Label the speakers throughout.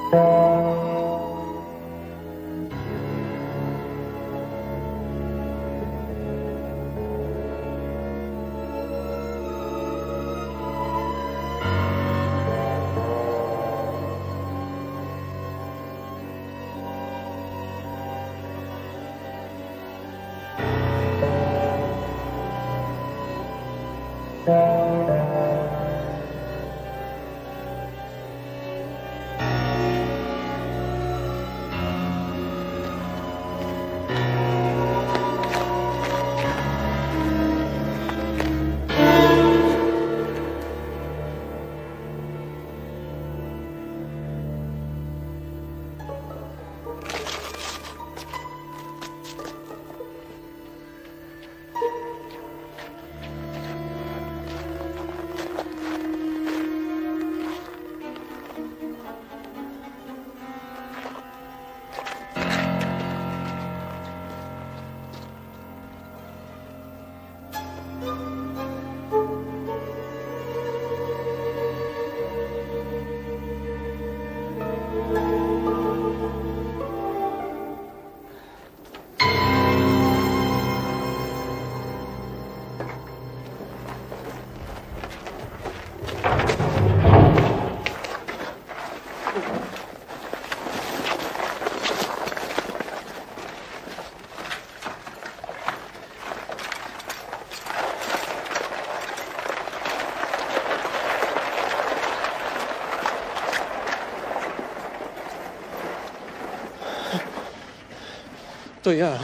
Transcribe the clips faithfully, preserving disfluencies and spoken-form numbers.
Speaker 1: To ja.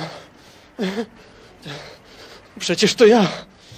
Speaker 1: Przecież to ja.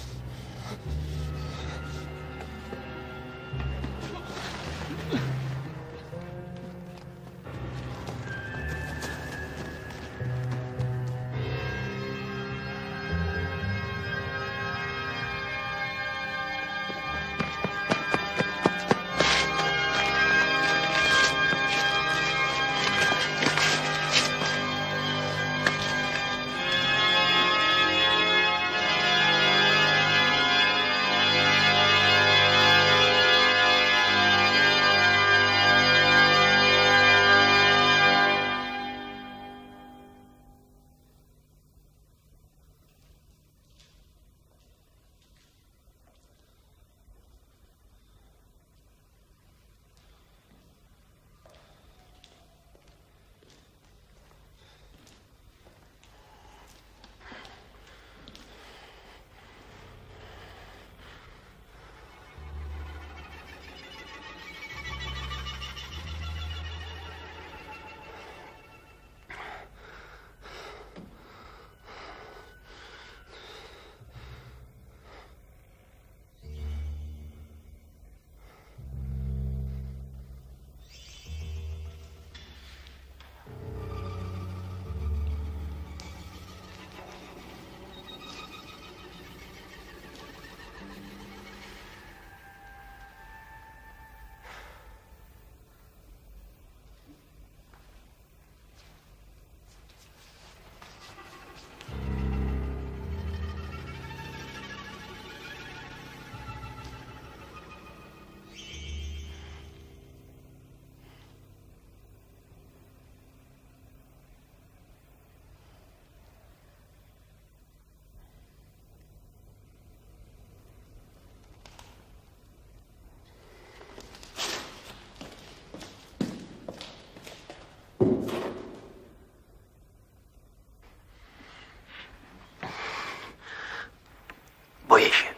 Speaker 2: Boję się.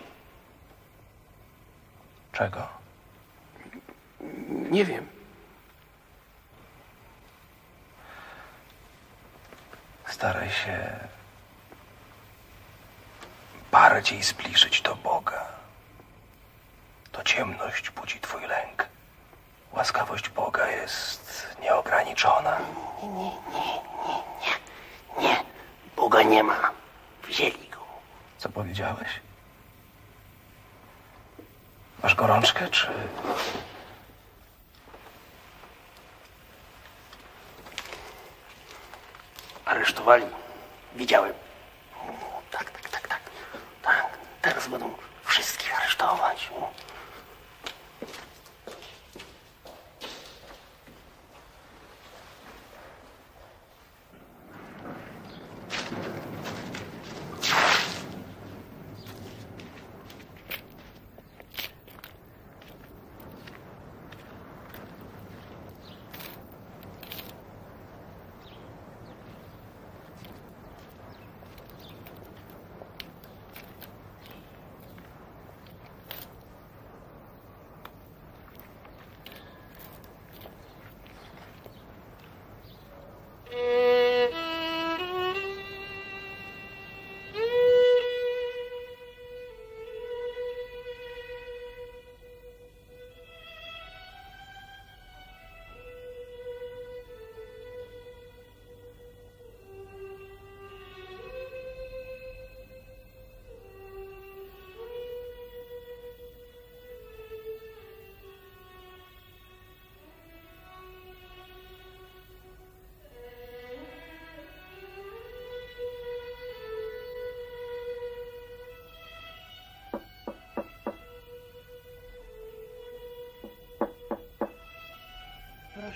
Speaker 3: Czego?
Speaker 2: Nie wiem.
Speaker 3: Staraj się bardziej zbliżyć do Boga. To ciemność budzi twój lęk. Łaskawość Boga jest nieograniczona.
Speaker 2: Nie, nie, nie, nie, nie. Boga nie ma. Wzięli go.
Speaker 3: Co powiedziałeś? Masz gorączkę, czy...
Speaker 2: Aresztowali. Widziałem. Tak, tak, tak, tak. Tak, teraz będą wszystkich aresztować.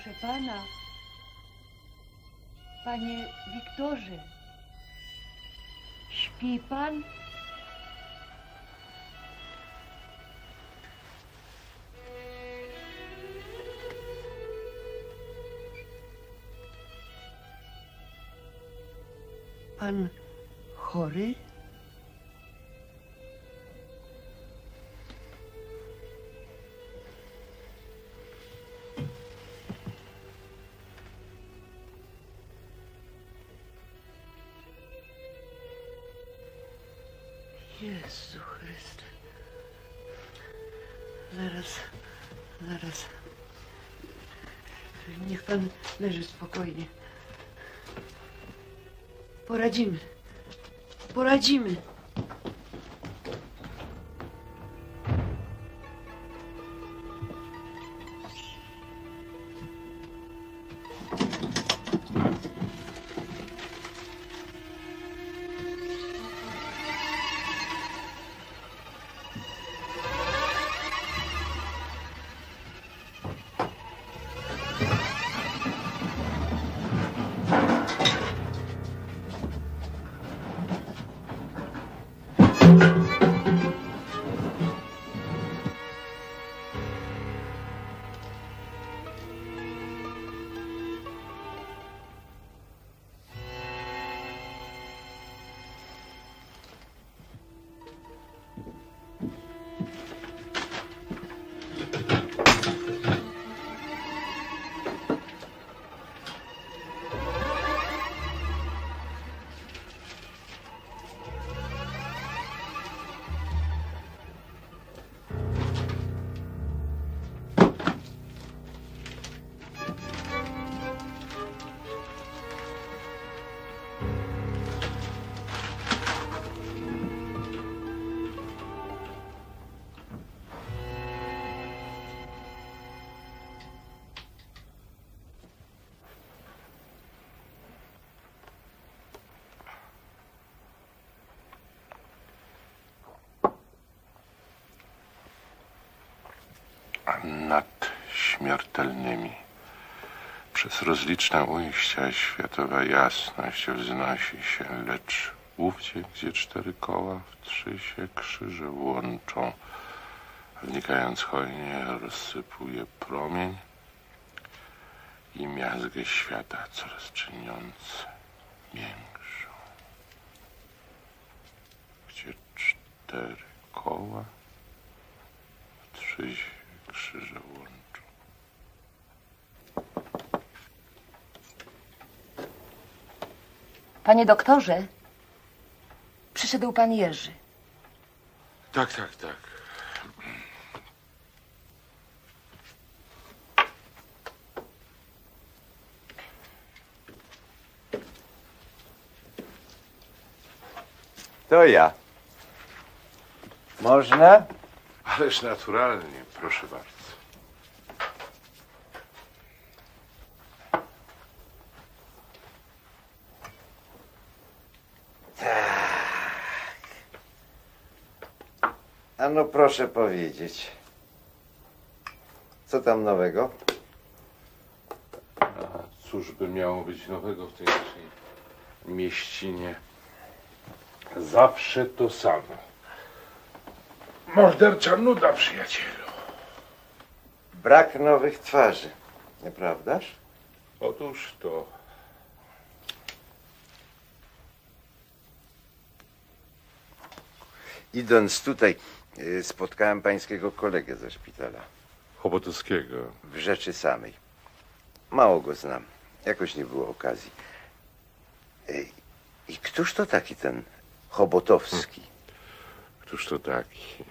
Speaker 4: Proszę pana, panie Wiktorze, śpi pan? Pan chory? Jezu Chryste. Zaraz, zaraz. Niech pan leży spokojnie. Poradzimy. Poradzimy.
Speaker 5: Nad śmiertelnymi przez rozliczne ujścia światowa jasność wznosi się, lecz ówdzie, gdzie cztery koła w trzy się krzyże łączą, wnikając hojnie rozsypuje promień i miazgę świata coraz czyniąc większą. Gdzie cztery koła w trzy się krzyże łączą.
Speaker 6: Panie doktorze, przyszedł pan Jerzy.
Speaker 5: Tak, tak, tak.
Speaker 7: To ja. Można?
Speaker 5: Ależ naturalnie, proszę bardzo.
Speaker 7: A no proszę powiedzieć. Co tam nowego?
Speaker 5: A cóż by miało być nowego w tej naszej mieścinie? Zawsze to samo. Mordercza nuda, przyjacielu.
Speaker 7: Brak nowych twarzy, nieprawdaż?
Speaker 5: Otóż to.
Speaker 7: Idąc tutaj, y, spotkałem pańskiego kolegę ze szpitala.
Speaker 5: Chobotowskiego.
Speaker 7: W rzeczy samej. Mało go znam. Jakoś nie było okazji. Ej, i któż to taki ten Chobotowski?
Speaker 5: Hmm. Któż to taki?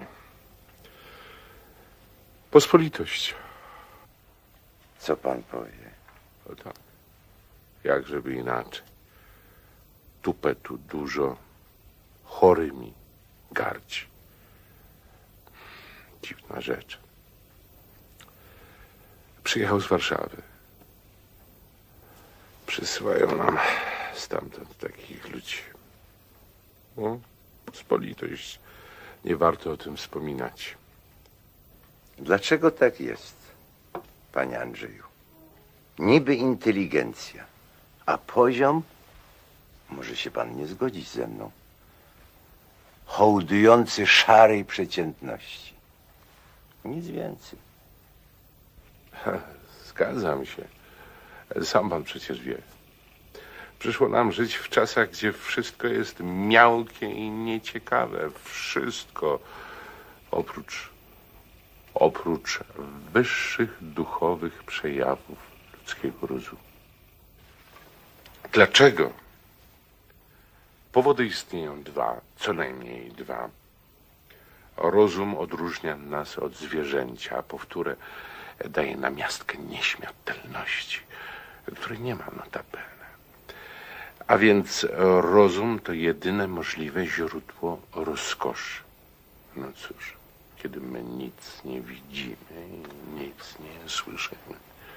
Speaker 5: Pospolitość.
Speaker 7: Co pan powie?
Speaker 5: O tak. Jak żeby inaczej. Tupetu dużo, chorymi gardzi. Dziwna rzecz. Przyjechał z Warszawy. Przysyłają nam stamtąd takich ludzi. No, pospolitość. Nie warto o tym wspominać.
Speaker 7: Dlaczego tak jest, panie Andrzeju? Niby inteligencja, a poziom, może się pan nie zgodzić ze mną, hołdujący szarej przeciętności. Nic więcej.
Speaker 5: Zgadzam się. Sam pan przecież wie. Przyszło nam żyć w czasach, gdzie wszystko jest miałkie i nieciekawe. Wszystko oprócz, oprócz wyższych duchowych przejawów ludzkiego rozumu. Dlaczego? Powody istnieją dwa, co najmniej dwa. Rozum odróżnia nas od zwierzęcia, powtóre daje namiastkę nieśmiertelności, której nie ma notabene. A więc rozum to jedyne możliwe źródło rozkoszy. No cóż, kiedy my nic nie widzimy i nic nie słyszymy,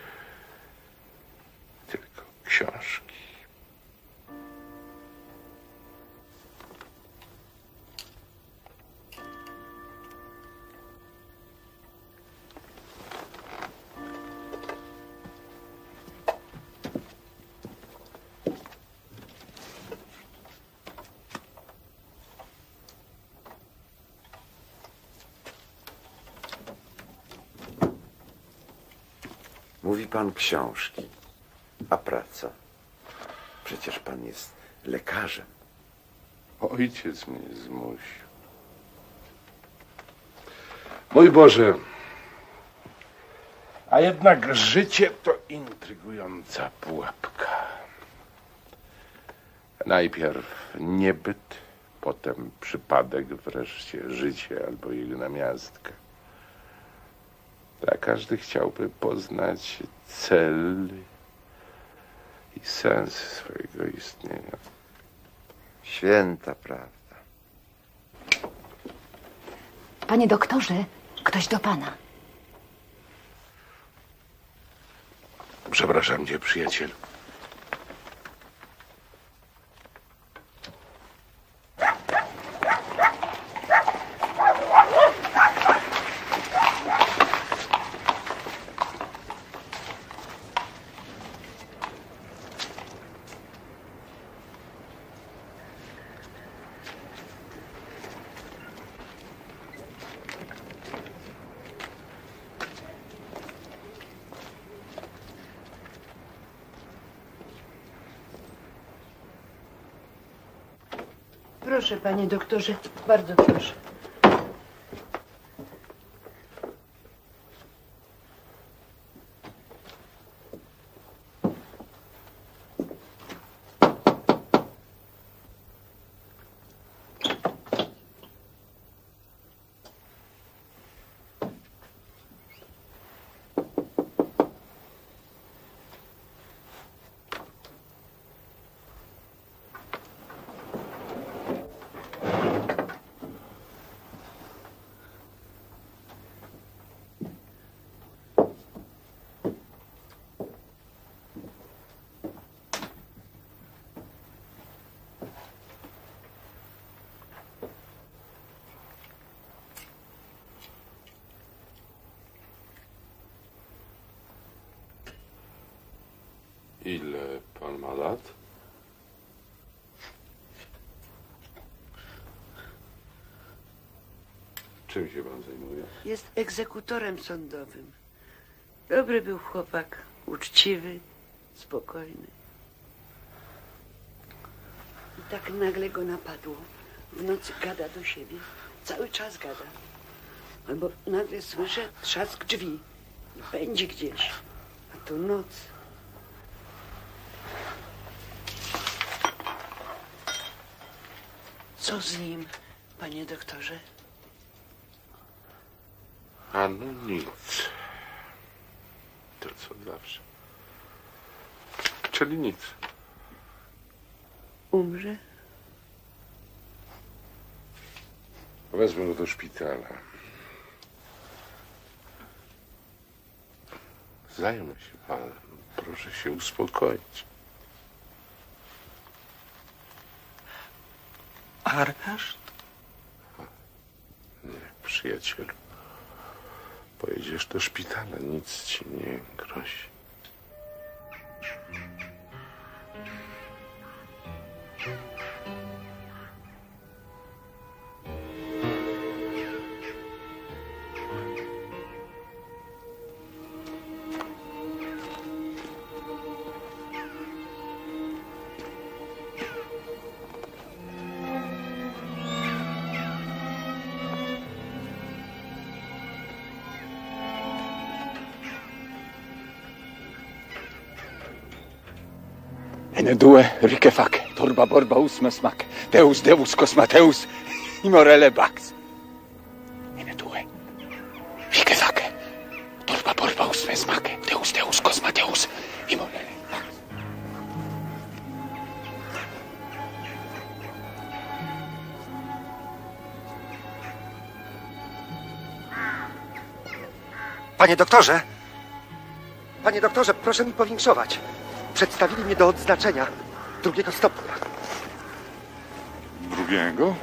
Speaker 5: tylko książki.
Speaker 7: Mówi pan książki, a praca? Przecież pan jest lekarzem.
Speaker 5: Ojciec mnie zmusił. Mój Boże, a jednak życie to intrygująca pułapka. Najpierw niebyt, potem przypadek, wreszcie życie albo jego namiastka. A każdy chciałby poznać cel i sens swojego istnienia.
Speaker 7: Święta prawda.
Speaker 6: Panie doktorze, ktoś do pana.
Speaker 5: Przepraszam cię, przyjacielu.
Speaker 4: Proszę, panie doktorze, bardzo proszę.
Speaker 5: Ile pan ma lat? Czym się pan zajmuje?
Speaker 4: Jest egzekutorem sądowym. Dobry był chłopak, uczciwy, spokojny. I tak nagle go napadło. W nocy gada do siebie. Cały czas gada. Albo nagle słyszę trzask drzwi. I pędzi gdzieś. A to noc. Co z nim, panie doktorze?
Speaker 5: A no nic. To co zawsze. Czyli nic.
Speaker 4: Umrze?
Speaker 5: Wezmę go do szpitala. Zajmę się panem. Proszę się uspokoić.
Speaker 2: Areszt?
Speaker 5: Nie, przyjacielu. Pojedziesz do szpitala, nic ci nie grozi.
Speaker 8: Ene due rike fac, torba borba usmas mac, deus deus cosmateus, immorele bax. Ene due rike fac, torba borba usmas mac, deus deus cosmateus, immorele bax.
Speaker 9: Panie doktorze! Panie doktorze, proszę mi powiększować. Przedstawili mnie do odznaczenia drugiego stopnia.
Speaker 10: Drugiego?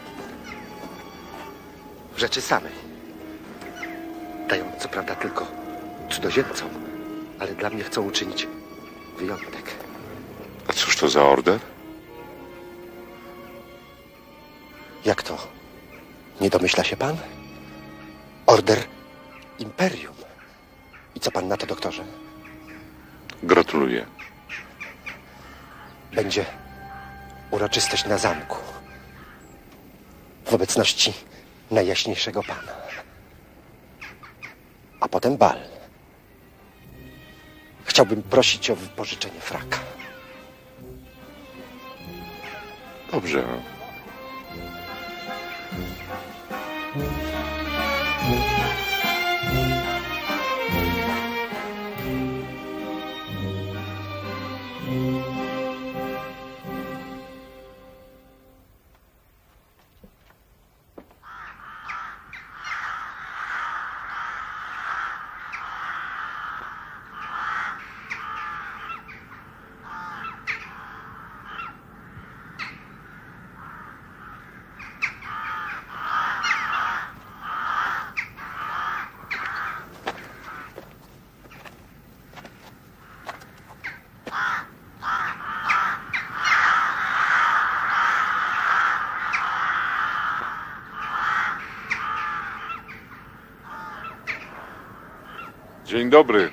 Speaker 9: W rzeczy samej. Dają co prawda tylko cudzoziemcom, ale dla mnie chcą uczynić wyjątek.
Speaker 10: A cóż to za order?
Speaker 9: Jak to? Nie domyśla się pan? Order Imperium. I co pan na to, doktorze?
Speaker 10: Gratuluję.
Speaker 9: Będzie uroczystość na zamku. W obecności Najjaśniejszego Pana. A potem bal. Chciałbym prosić o wypożyczenie fraka.
Speaker 10: Dobrze. Dzień dobry.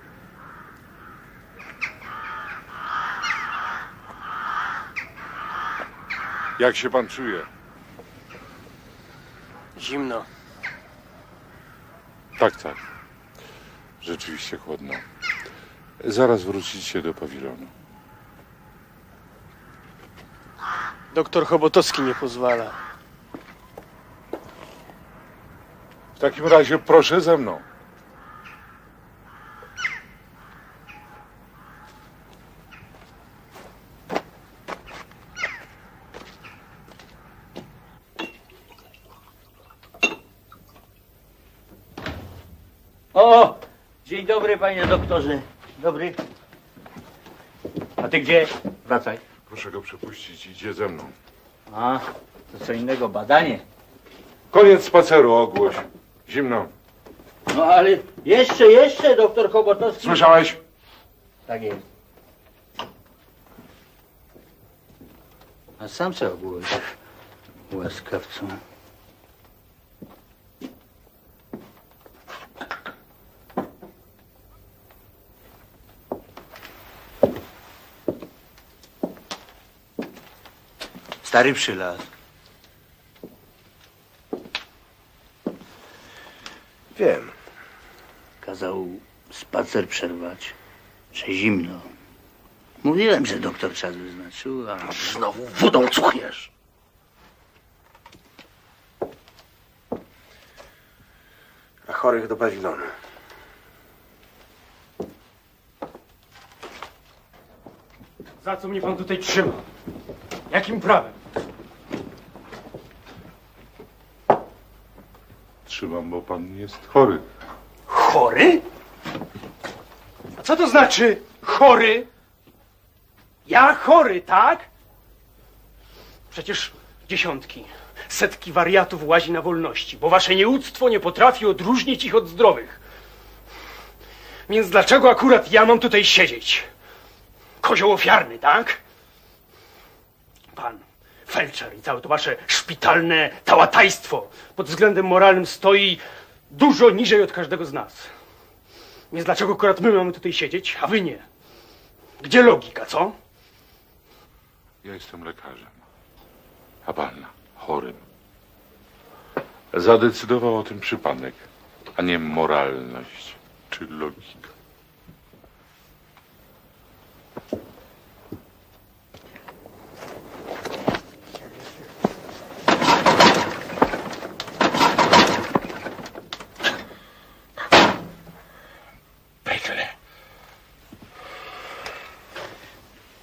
Speaker 10: Jak się pan czuje?
Speaker 1: Zimno.
Speaker 10: Tak, tak. Rzeczywiście chłodno. Zaraz wrócicie do pawilonu.
Speaker 1: Doktor Chobotowski nie pozwala.
Speaker 10: W takim razie proszę ze mną.
Speaker 2: O! Dzień dobry, panie doktorze. Dobry. A ty gdzie? Wracaj.
Speaker 10: Proszę go przepuścić, idzie ze mną.
Speaker 2: A, to co innego, badanie.
Speaker 10: Koniec spaceru, ogłoś. Zimno.
Speaker 2: No ale jeszcze, jeszcze, doktor Chobotowski.
Speaker 10: Słyszałeś?
Speaker 2: Tak jest. A sam co ogłoś, łaskawcą.
Speaker 3: Stary przylazł.
Speaker 9: Wiem.
Speaker 2: Kazał spacer przerwać, że zimno. Mówiłem, że doktor czas wyznaczył, a...
Speaker 3: Znowu wodą cuchniesz.
Speaker 9: A chorych do pawilonu.
Speaker 1: Za co mnie pan tutaj trzyma? Jakim prawem?
Speaker 10: Trzymam, bo pan jest chory.
Speaker 1: Chory? A co to znaczy chory? Ja chory, tak? Przecież dziesiątki, setki wariatów łazi na wolności, bo wasze nieuctwo nie potrafi odróżnić ich od zdrowych. Więc dlaczego akurat ja mam tutaj siedzieć? Kozioł ofiarny, tak? Pan felczer i całe to wasze szpitalne tałatajstwo pod względem moralnym stoi dużo niżej od każdego z nas. Więc dlaczego akurat my mamy tutaj siedzieć, a wy nie? Gdzie logika, co?
Speaker 10: Ja jestem lekarzem, a pan chorym. Zadecydował o tym przypadek, a nie moralność czy logika.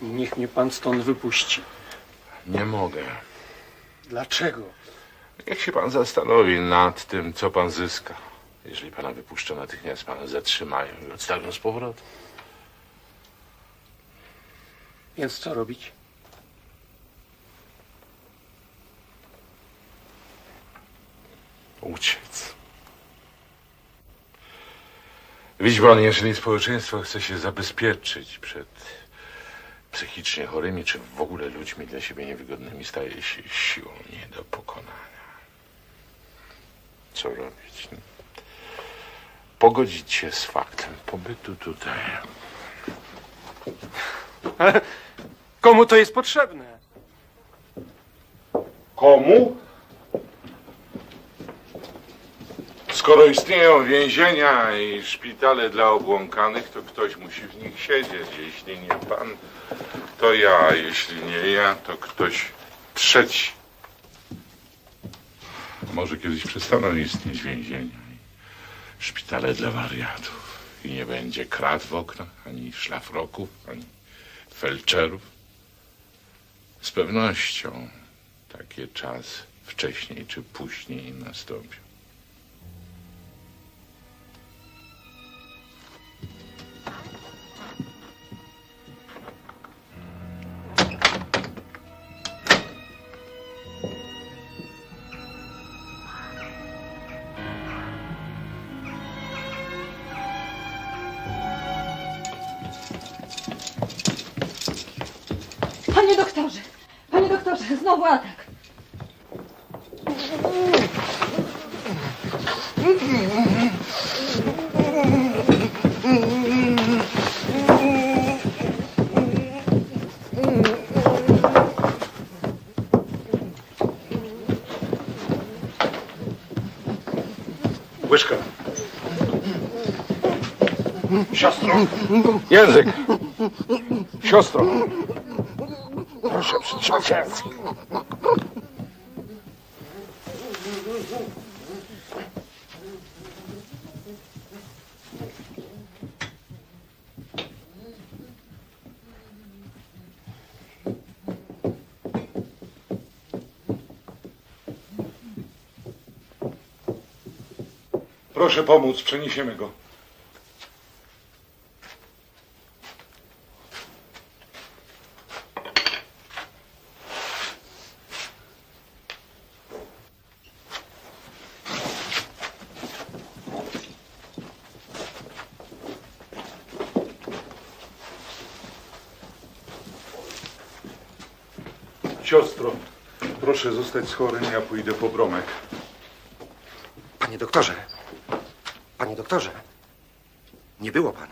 Speaker 1: Niech mnie pan stąd wypuści.
Speaker 5: Nie mogę.
Speaker 1: Dlaczego?
Speaker 5: Niech się pan zastanowi nad tym, co pan zyska. Jeżeli pana wypuszczą, natychmiast pana zatrzymają i odstawią z powrotem.
Speaker 1: Więc co robić?
Speaker 5: Uciec. Widzi pan, jeżeli społeczeństwo chce się zabezpieczyć przed psychicznie chorymi, czy w ogóle ludźmi dla siebie niewygodnymi, staje się siłą nie do pokonania. Co robić? Pogodzić się z faktem pobytu tutaj.
Speaker 1: Ale komu to jest potrzebne?
Speaker 5: Komu? Skoro istnieją więzienia i szpitale dla obłąkanych, to ktoś musi w nich siedzieć. Jeśli nie pan, to ja. Jeśli nie ja, to ktoś trzeci. Może kiedyś przestaną istnieć więzienia i szpitale dla wariatów. I nie będzie krat w oknach, ani szlafroków, ani felczerów. Z pewnością taki czas wcześniej czy później nastąpi.
Speaker 6: Panie doktorze! Panie doktorze, znowu atak!
Speaker 5: Łyżka. Siostro. Język. Siostro. Proszę przytrzymać język. Proszę pomóc, przeniesiemy go. Siostro, proszę zostać z chorym, ja pójdę po bromek.
Speaker 9: Panie doktorze, panie doktorze, nie było pana.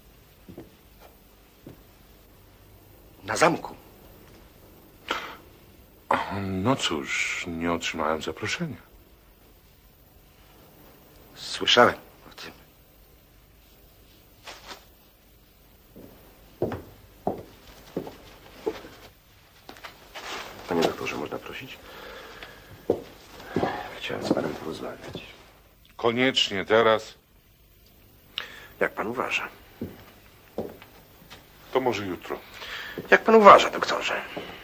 Speaker 9: Na zamku.
Speaker 5: No cóż, nie otrzymałem zaproszenia.
Speaker 9: Słyszałem o tym. Panie doktorze, można prosić? Chciałem z panem porozmawiać.
Speaker 5: Koniecznie teraz.
Speaker 9: Jak pan uważa?
Speaker 5: To może jutro.
Speaker 9: Jak pan uważa, doktorze?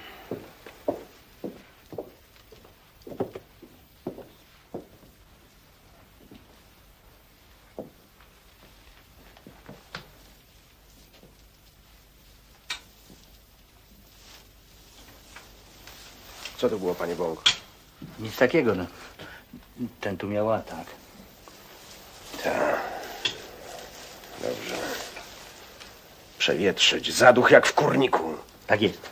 Speaker 9: Co to było, panie Bąk?
Speaker 2: Nic takiego, no. Ten tu miał atak.
Speaker 9: Tak. Dobrze. Przewietrzyć. Zaduch jak w kurniku.
Speaker 2: Tak jest.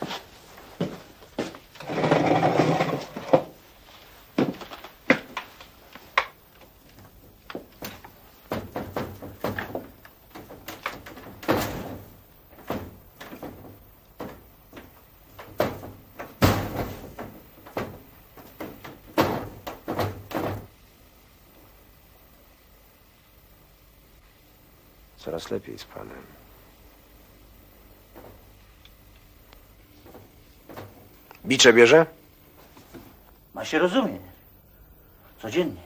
Speaker 9: Coraz lepiej z panem. Bicze bierze?
Speaker 2: Ma się rozumieć. Codziennie.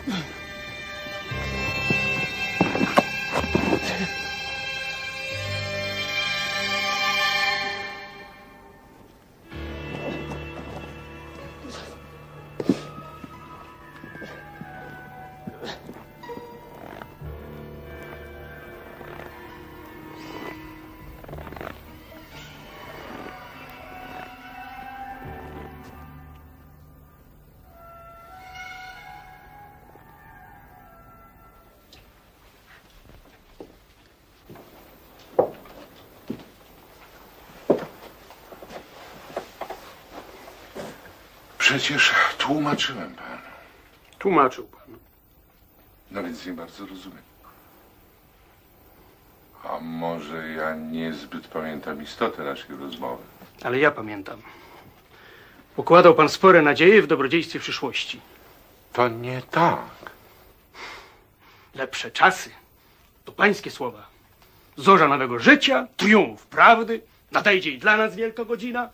Speaker 5: Przecież tłumaczyłem panu.
Speaker 1: Tłumaczył pan.
Speaker 5: No więc nie bardzo rozumiem. A może ja niezbyt pamiętam istotę naszej rozmowy?
Speaker 1: Ale ja pamiętam. Pokładał pan spore nadzieje w dobrodziejstwie przyszłości.
Speaker 5: To nie tak.
Speaker 1: Lepsze czasy. To pańskie słowa. Zorza nowego życia, triumf prawdy. Nadejdzie i dla nas wielka godzina.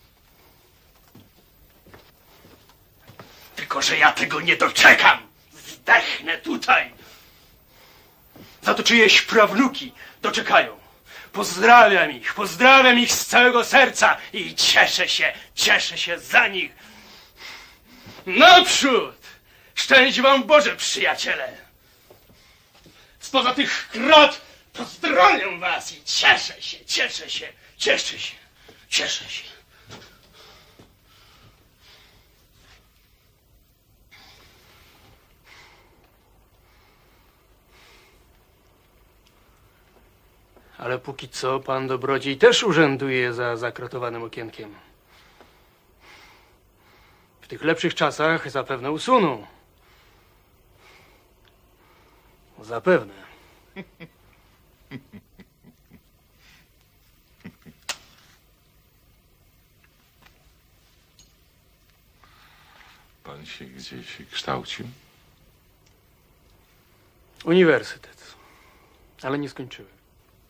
Speaker 1: Tylko że ja tego nie doczekam. Zdechnę tutaj. Za to czyjeś prawnuki doczekają. Pozdrawiam ich, pozdrawiam ich z całego serca i cieszę się, cieszę się za nich. Naprzód! Szczęść wam Boże, przyjaciele! Spoza tych krat pozdrawiam was i cieszę się, cieszę się, cieszę się, cieszę się. Ale póki co pan dobrodziej też urzęduje za zakratowanym okienkiem. W tych lepszych czasach zapewne usuną. Zapewne.
Speaker 5: Pan się gdzieś kształcił?
Speaker 1: Uniwersytet. Ale nie skończyłem.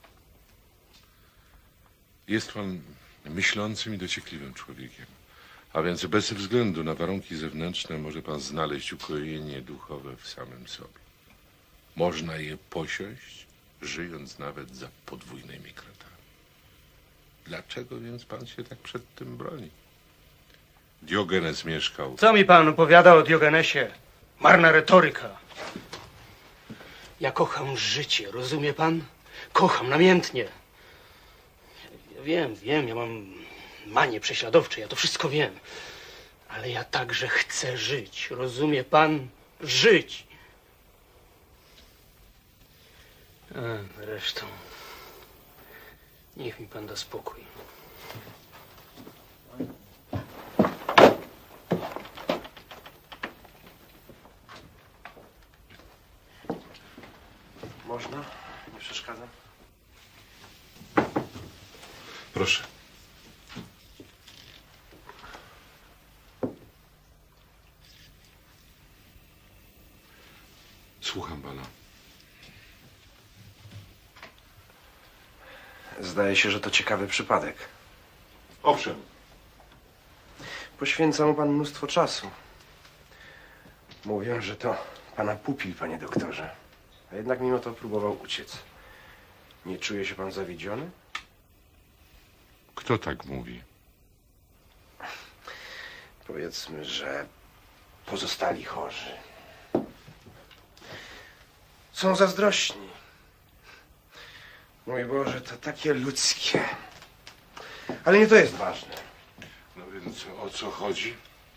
Speaker 5: Jest pan myślącym i dociekliwym człowiekiem. A więc bez względu na warunki zewnętrzne może pan znaleźć ukojenie duchowe w samym sobie. Można je posiąść, żyjąc nawet za podwójnymi kratami. Dlaczego więc pan się tak przed tym broni? Diogenes mieszkał...
Speaker 1: Co mi pan opowiada o Diogenesie? Marna retoryka. Ja kocham życie, rozumie pan? Kocham namiętnie. Ja wiem, wiem, ja mam manie prześladowcze, ja to wszystko wiem. Ale ja także chcę żyć, rozumie pan? Żyć. A, zresztą, niech mi pan da spokój.
Speaker 9: Można? Nie przeszkadzam?
Speaker 5: Proszę. Słucham pana.
Speaker 9: Zdaje się, że to ciekawy przypadek.
Speaker 5: Owszem.
Speaker 9: Poświęca mu pan mnóstwo czasu. Mówią, że to pana pupil, panie doktorze. A jednak mimo to próbował uciec. Nie czuje się pan zawiedziony?
Speaker 5: Kto tak mówi?
Speaker 9: Powiedzmy, że pozostali chorzy są zazdrośni. Mój Boże, to takie ludzkie. Ale nie to jest ważne.
Speaker 5: No więc o co chodzi?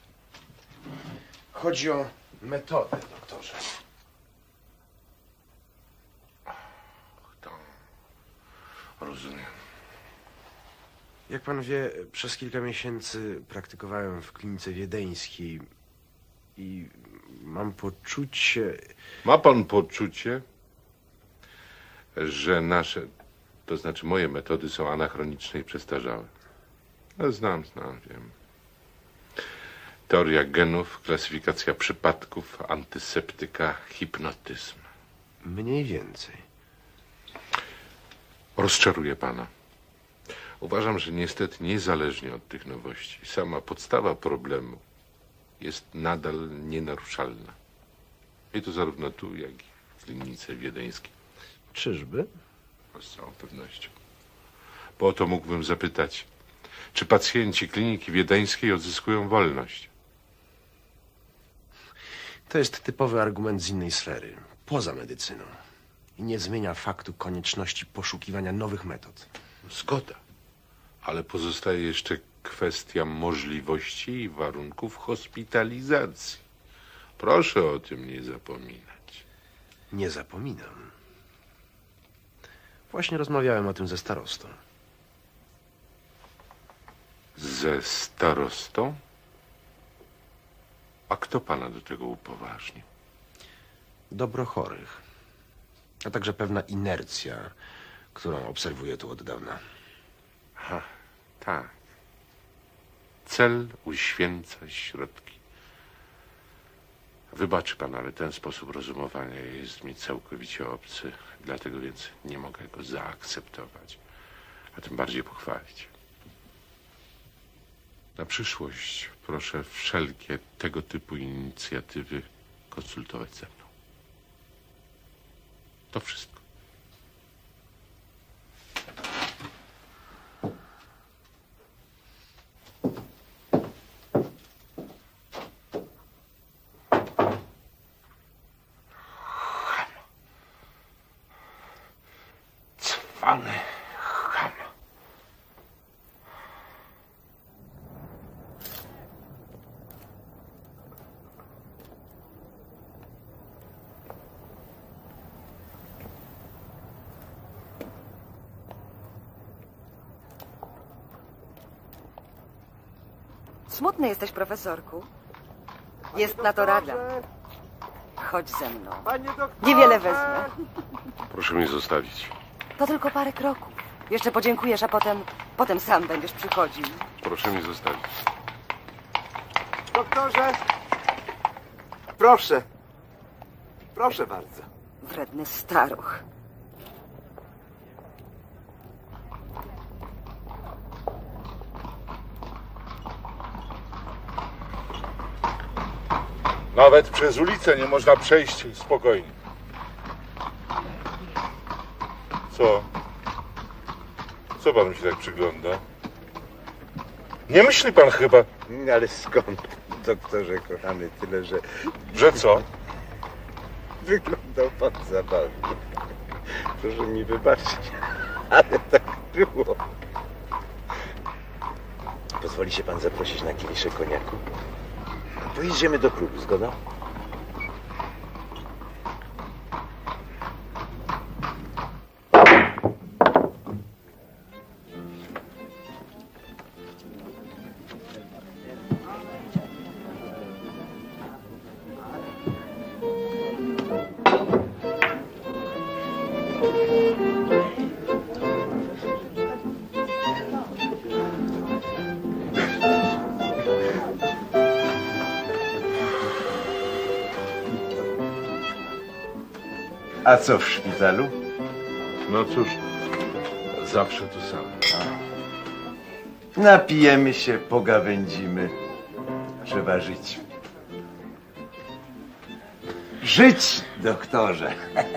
Speaker 9: Chodzi o metodę, doktorze.
Speaker 5: To... Rozumiem.
Speaker 9: Jak pan wie, przez kilka miesięcy praktykowałem w klinice wiedeńskiej i mam poczucie...
Speaker 5: Ma pan poczucie, że nasze, to znaczy moje metody są anachroniczne i przestarzałe? No, znam, znam, wiem. Teoria genów, klasyfikacja przypadków, antyseptyka, hipnotyzm.
Speaker 9: Mniej więcej.
Speaker 5: Rozczaruję pana. Uważam, że niestety niezależnie od tych nowości, sama podstawa problemu jest nadal nienaruszalna. I to zarówno tu, jak i w klinice wiedeńskiej.
Speaker 11: Czyżby?
Speaker 5: Z całą pewnością. Po to mógłbym zapytać, czy pacjenci kliniki wiedeńskiej odzyskują wolność?
Speaker 11: To jest typowy argument z innej sfery, poza medycyną. I nie zmienia faktu konieczności poszukiwania nowych metod.
Speaker 5: Zgoda. Ale pozostaje jeszcze kwestia możliwości i warunków hospitalizacji. Proszę o tym nie zapominać.
Speaker 11: Nie zapominam. Właśnie rozmawiałem o tym ze starostą.
Speaker 5: Ze starostą? A kto pana do tego upoważnił?
Speaker 11: Dobro chorych. A także pewna inercja, którą obserwuję tu od dawna.
Speaker 5: Ha, tak. Cel uświęca środki. Wybaczy pan, ale ten sposób rozumowania jest mi całkowicie obcy. Dlatego więc nie mogę go zaakceptować, a tym bardziej pochwalić. Na przyszłość proszę wszelkie tego typu inicjatywy konsultować ze mną. To wszystko. Cwany cham.
Speaker 12: Smutny jesteś, profesorku. Jest na to rada. Chodź ze mną. Niewiele wezmę.
Speaker 5: Proszę mnie zostawić.
Speaker 12: To tylko parę kroków. Jeszcze podziękujesz, a potem, potem sam będziesz przychodził.
Speaker 5: Proszę mnie zostawić.
Speaker 7: Doktorze! Proszę. Proszę bardzo.
Speaker 12: Wredny staruch.
Speaker 5: Nawet przez ulicę nie można przejść spokojnie. Co? Co pan mi się tak przygląda? Nie myśli pan chyba...
Speaker 7: Ale skąd, doktorze kochany, tyle, że...
Speaker 5: Że co?
Speaker 7: Wyglądał pan zabawnie. Proszę mi wybaczyć, ale tak było. Pozwoli się pan zaprosić na kieliszek koniaku? Pojedziemy do klubu, zgoda? A co w szpitalu?
Speaker 5: No cóż, zawsze to samo.
Speaker 7: Napijemy się, pogawędzimy. Trzeba żyć. Żyć, doktorze.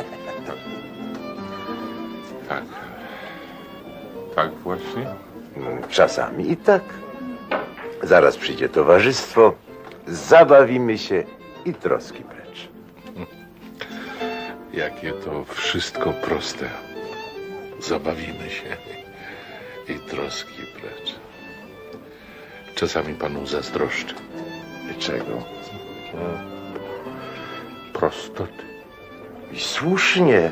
Speaker 5: Tak. Tak właśnie?
Speaker 7: No, czasami i tak. Zaraz przyjdzie towarzystwo, zabawimy się i troski precz.
Speaker 5: Jakie to wszystko proste. Zabawimy się i troski precz. Czasami panu zazdroszczę.
Speaker 7: Czego?
Speaker 5: Prostoty.
Speaker 7: I słusznie.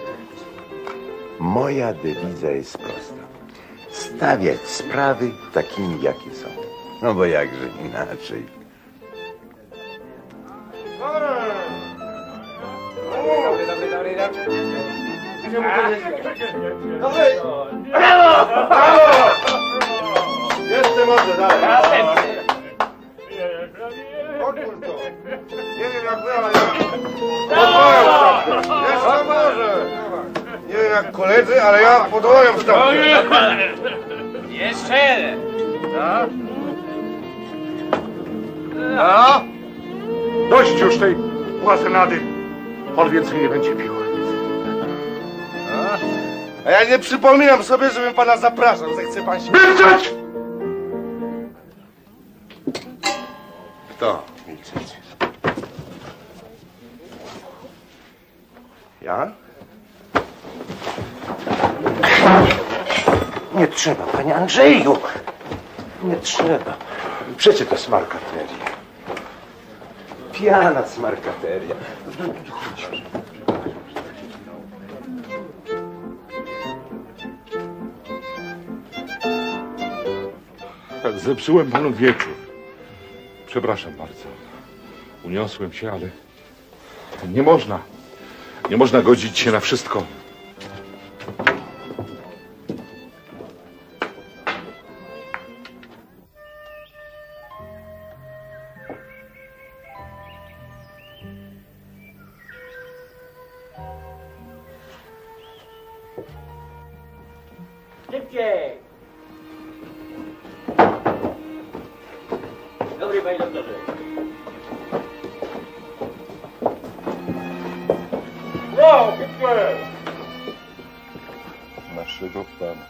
Speaker 7: Moja dewiza jest prosta. Stawiać sprawy takimi, jakie są. No bo jakże inaczej.
Speaker 13: Brawo! Brawo! Jeszcze może dalej. Otwórz to. Nie wiem jak wy, ale ja podwoję Jeszcze może. Nie wiem jak koledzy, ale ja podwoję stawkę.
Speaker 14: Jeszcze jeden.
Speaker 13: No? No?
Speaker 1: Dość już tej błazenady.
Speaker 5: On więcej nie będzie pił.
Speaker 13: A, a ja nie przypominam sobie, żebym pana zapraszał. Zechce pan się...
Speaker 5: Milczeć!
Speaker 13: Kto milczeć? Ja?
Speaker 7: Nie trzeba, panie Andrzeju. Nie trzeba. Przecie to smarkateria. Pijana smarkateria.
Speaker 5: Zepsułem panu wieczór. Przepraszam bardzo. Uniosłem się, ale nie można. Nie można godzić się na wszystko.
Speaker 14: Szybciej! Dobry, panie doktorze.
Speaker 5: No, szybciej! Naszego pana.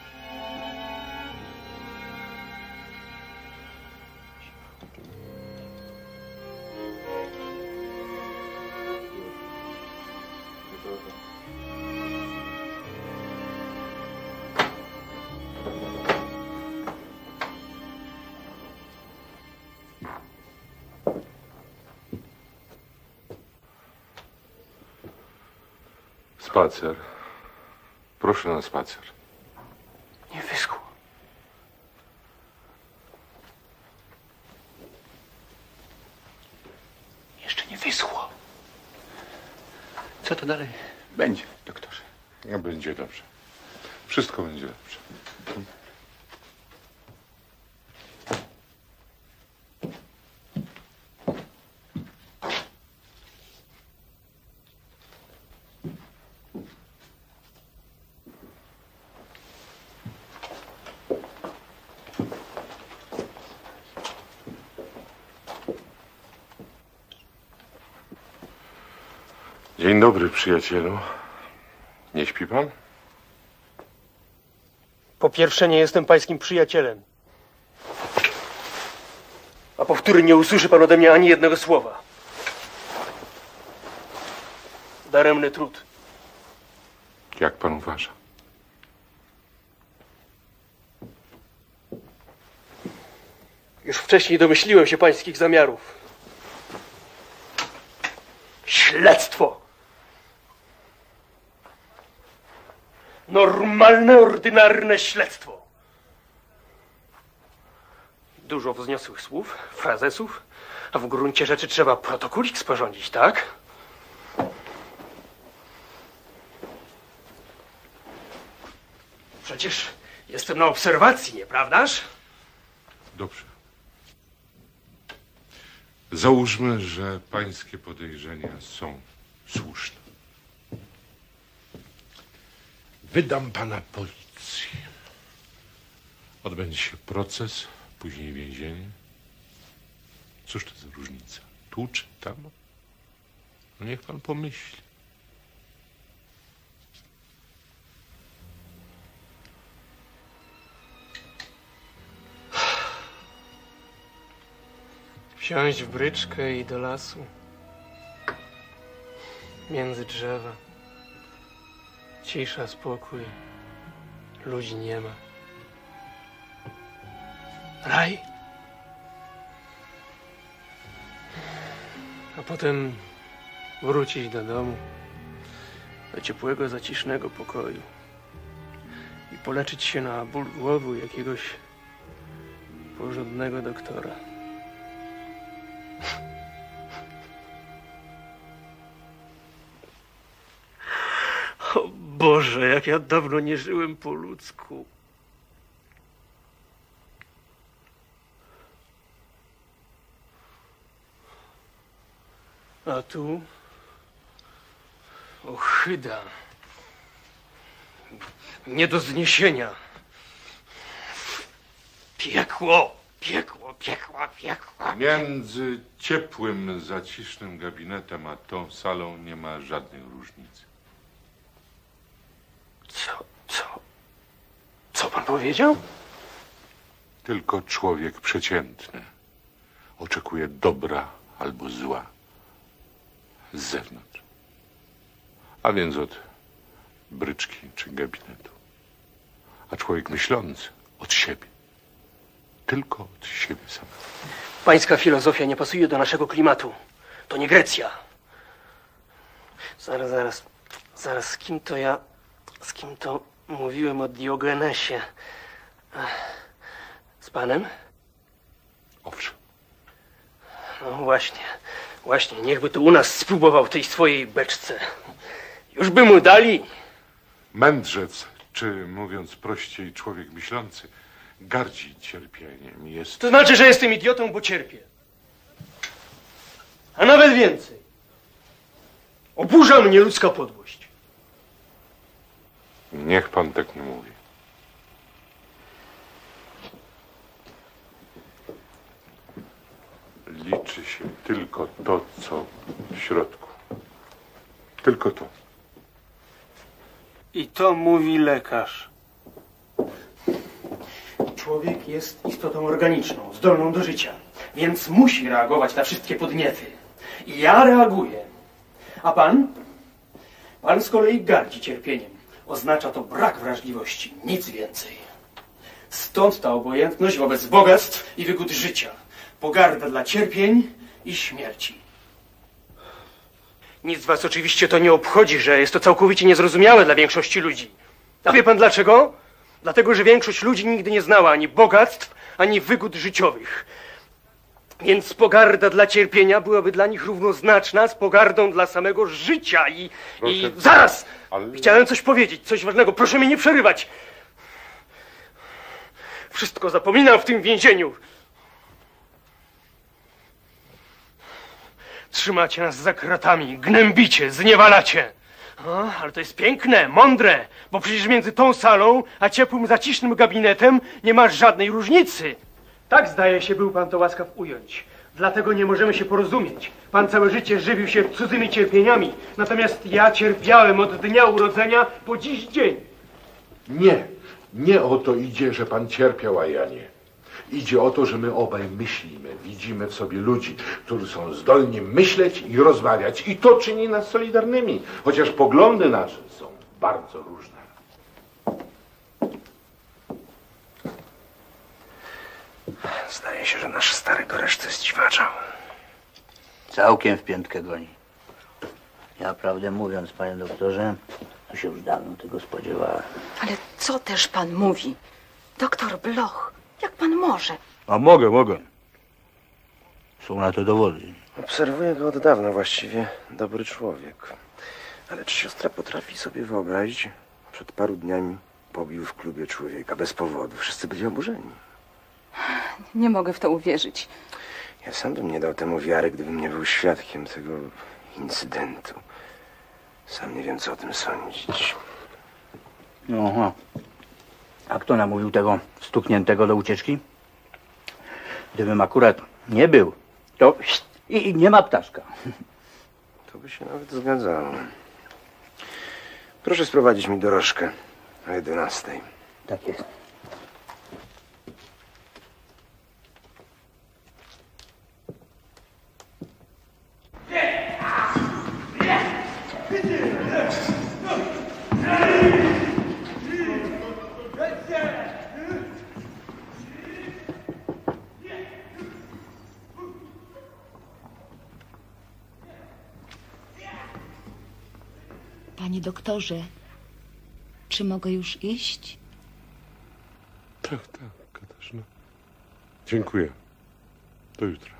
Speaker 5: Spacer. Proszę na spacer.
Speaker 1: Nie wyschło. Jeszcze nie wyschło. Co to dalej?
Speaker 5: Będzie, doktorze. No, będzie dobrze. Wszystko będzie dobrze. Dzień dobry, przyjacielu. Nie śpi pan?
Speaker 1: Po pierwsze, nie jestem pańskim przyjacielem. A po wtóre, nie usłyszy pan ode mnie ani jednego słowa. Daremny trud.
Speaker 5: Jak pan uważa?
Speaker 1: Już wcześniej domyśliłem się pańskich zamiarów. Śledztwo! Normalne, ordynarne śledztwo. Dużo wzniosłych słów, frazesów, a w gruncie rzeczy trzeba protokolik sporządzić, tak? Przecież jestem na obserwacji, nieprawdaż?
Speaker 5: Dobrze. Załóżmy, że pańskie podejrzenia są słuszne. Wydam pana policji. Odbędzie się proces, później więzienie. Cóż to za różnica? Tu czy tam? No niech pan pomyśli.
Speaker 1: Wsiąść w bryczkę i do lasu. Między drzewa. Cisza, spokój. Ludzi nie ma. Raj. A potem wrócić do domu. Do ciepłego, zacisznego pokoju. I poleczyć się na ból głowy u jakiegoś porządnego doktora. O Boże, jak ja dawno nie żyłem po ludzku. A tu ohyda. Nie do zniesienia. Piekło, piekło.
Speaker 2: piekła, piekła.
Speaker 10: Między ciepłym, zacisznym gabinetem a tą salą nie ma żadnej różnicy.
Speaker 1: Co, co? Co pan powiedział?
Speaker 10: Tylko człowiek przeciętny oczekuje dobra albo zła z zewnątrz. A więc od bryczki czy gabinetu. A człowiek myślący od siebie. Tylko od siebie samego.
Speaker 1: Pańska filozofia nie pasuje do naszego klimatu. To nie Grecja. Zaraz, zaraz, zaraz, z kim to ja, z kim to mówiłem o Diogenesie? Z panem?
Speaker 10: Owszem.
Speaker 1: No właśnie, właśnie, niechby tu u nas spróbował tej swojej beczce. Już by mu dali.
Speaker 10: Mędrzec, czy mówiąc prościej, człowiek myślący, gardzi cierpieniem. Jest...
Speaker 1: To znaczy, że jestem idiotą, bo cierpię. A nawet więcej. Oburza mnie ludzka podłość.
Speaker 10: Niech pan tak nie mówi. Liczy się tylko to, co w środku. Tylko to.
Speaker 1: I to mówi lekarz. Człowiek jest istotą organiczną, zdolną do życia, więc musi reagować na wszystkie podniety. I ja reaguję. A pan? Pan z kolei gardzi cierpieniem. Oznacza to brak wrażliwości, nic więcej. Stąd ta obojętność wobec bogactw i wygód życia. Pogarda dla cierpień i śmierci. Nic was oczywiście to nie obchodzi, że jest to całkowicie niezrozumiałe dla większości ludzi. A wie pan dlaczego? Dlatego, że większość ludzi nigdy nie znała ani bogactw, ani wygód życiowych. Więc pogarda dla cierpienia byłaby dla nich równoznaczna z pogardą dla samego życia i...
Speaker 10: Proszę,
Speaker 1: i... Zaraz!
Speaker 10: ale...
Speaker 1: Chciałem coś powiedzieć, coś ważnego. Proszę mnie nie przerywać. Wszystko zapominam w tym więzieniu. Trzymacie nas za kratami, gnębicie, zniewalacie. O, ale to jest piękne, mądre, bo przecież między tą salą a ciepłym, zacisznym gabinetem nie ma żadnej różnicy. Tak, zdaje się, był pan to łaskaw ująć. Dlatego nie możemy się porozumieć. Pan całe życie żywił się cudzymi cierpieniami, natomiast ja cierpiałem od dnia urodzenia po dziś dzień.
Speaker 10: Nie, nie o to idzie, że pan cierpiał, a ja nie. Idzie o to, że my obaj myślimy, widzimy w sobie ludzi, którzy są zdolni myśleć i rozmawiać. I to czyni nas solidarnymi, chociaż poglądy nasze są bardzo różne.
Speaker 2: Zdaje się, że nasz stary do reszty zdziwaczał.
Speaker 15: Całkiem w piętkę goni. Ja prawdę mówiąc, panie doktorze, to się już dawno tego spodziewałem.
Speaker 6: Ale co też pan mówi? Doktor Bloch, jak pan może?
Speaker 15: A mogę, mogę. Są na to dowody.
Speaker 2: Obserwuję go od dawna właściwie. Dobry człowiek. Ale czy siostra potrafi sobie wyobrazić? Przed paru dniami pobił w klubie człowieka bez powodu. Wszyscy byli oburzeni.
Speaker 6: Nie mogę w to uwierzyć.
Speaker 2: Ja sam bym nie dał temu wiary, gdybym nie był świadkiem tego incydentu. Sam nie wiem, co o tym sądzić.
Speaker 15: Aha. A kto namówił tego stukniętego do ucieczki? Gdybym akurat nie był, to i, i nie ma ptaszka.
Speaker 2: To by się nawet zgadzało. Proszę sprowadzić mi dorożkę o jedenastej.
Speaker 15: Tak jest.
Speaker 16: Panie doktorze, czy mogę już iść?
Speaker 10: Tak, tak, Katarzyna. Dziękuję. Do jutra.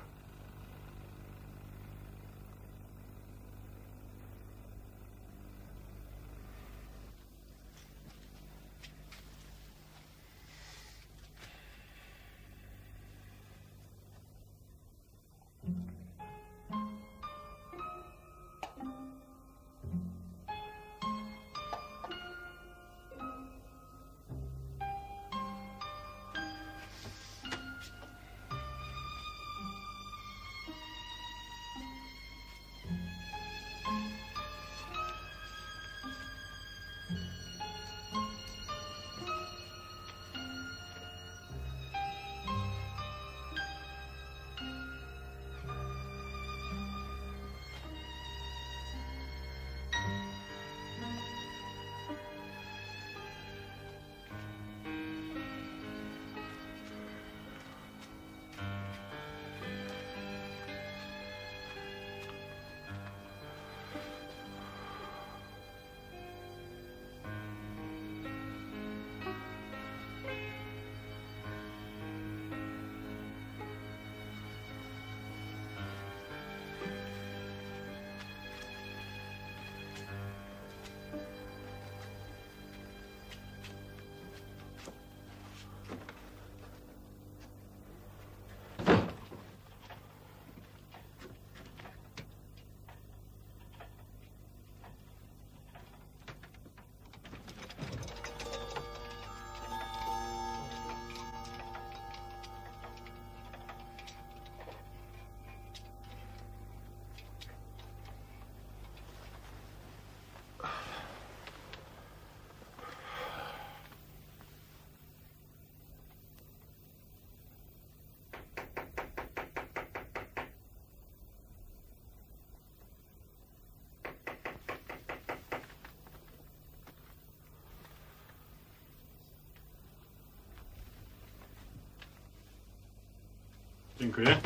Speaker 17: Dziękuję.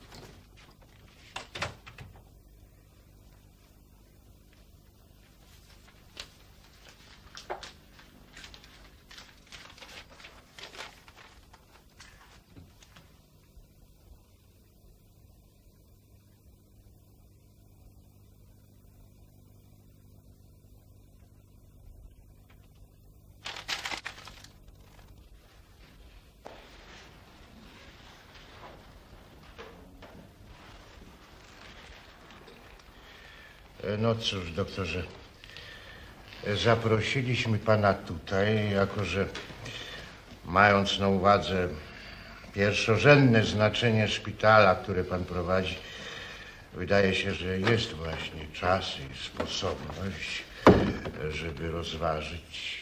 Speaker 2: No cóż, doktorze, zaprosiliśmy pana tutaj, jako że mając na uwadze pierwszorzędne znaczenie szpitala, które pan prowadzi, wydaje się, że jest właśnie czas i sposobność, żeby rozważyć,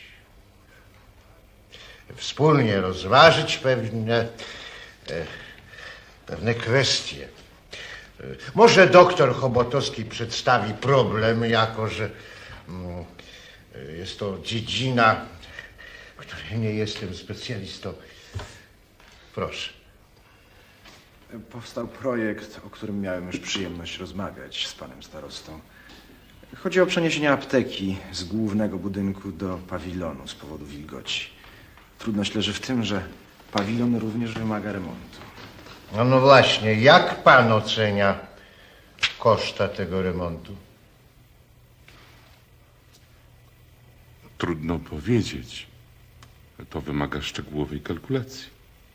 Speaker 2: wspólnie rozważyć pewne, pewne kwestie. Może doktor Chobotowski przedstawi problem, jako że mm, jest to dziedzina, w której nie jestem specjalistą. Proszę.
Speaker 18: Powstał projekt, o którym miałem już przyjemność rozmawiać z panem starostą. Chodzi o przeniesienie apteki z głównego budynku do pawilonu z powodu wilgoci. Trudność leży w tym, że pawilon również wymaga remontu.
Speaker 2: No, no właśnie, jak pan ocenia koszta tego remontu?
Speaker 5: Trudno powiedzieć. To wymaga szczegółowej kalkulacji.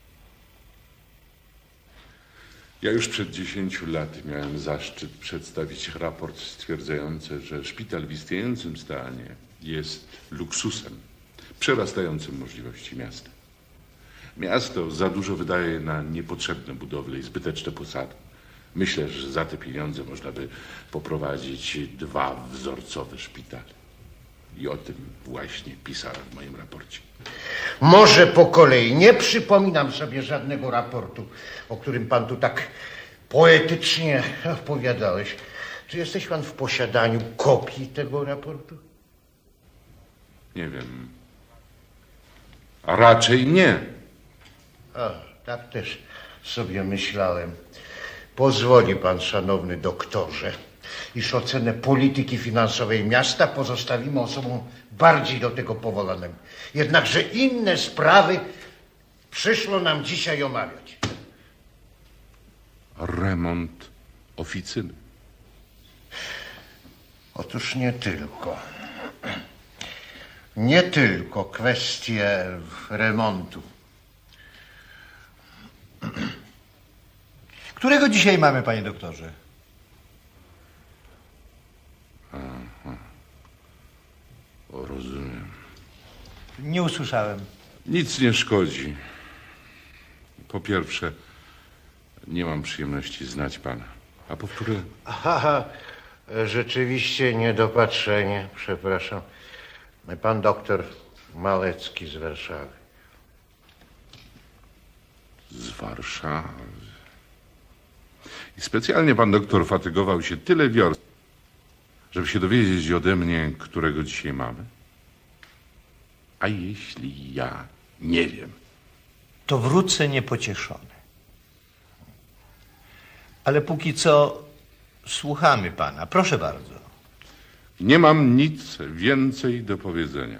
Speaker 5: Ja już przed dziesięciu laty miałem zaszczyt przedstawić raport stwierdzający, że szpital w istniejącym stanie jest luksusem przerastającym możliwości miasta. Miasto za dużo wydaje na niepotrzebne budowle i zbyteczne posady. Myślę, że za te pieniądze można by poprowadzić dwa wzorcowe szpitale. I o tym właśnie pisałem w moim raporcie.
Speaker 2: Może po kolei. Nie przypominam sobie żadnego raportu, o którym pan tu tak poetycznie opowiadałeś. Czy jesteś pan w posiadaniu kopii tego raportu?
Speaker 5: Nie wiem. A raczej nie.
Speaker 2: O, tak też sobie myślałem. Pozwoli pan, szanowny doktorze, iż ocenę polityki finansowej miasta pozostawimy osobom bardziej do tego powolonym. Jednakże inne sprawy przyszło nam dzisiaj omawiać.
Speaker 5: Remont oficyny.
Speaker 2: Otóż nie tylko. Nie tylko kwestie remontu.
Speaker 19: Którego dzisiaj mamy, panie doktorze?
Speaker 5: Aha. O, rozumiem.
Speaker 19: Nie usłyszałem.
Speaker 5: Nic nie szkodzi. Po pierwsze, nie mam przyjemności znać pana. A po wtóre...
Speaker 2: Aha, rzeczywiście niedopatrzenie, przepraszam. Pan doktor Malecki z Warszawy.
Speaker 5: Z Warszawy. I specjalnie pan doktor fatygował się tyle wiorst, żeby się dowiedzieć ode mnie, którego dzisiaj mamy? A jeśli ja nie wiem?
Speaker 19: To wrócę niepocieszony. Ale póki co słuchamy pana. Proszę bardzo.
Speaker 5: Nie mam nic więcej do powiedzenia.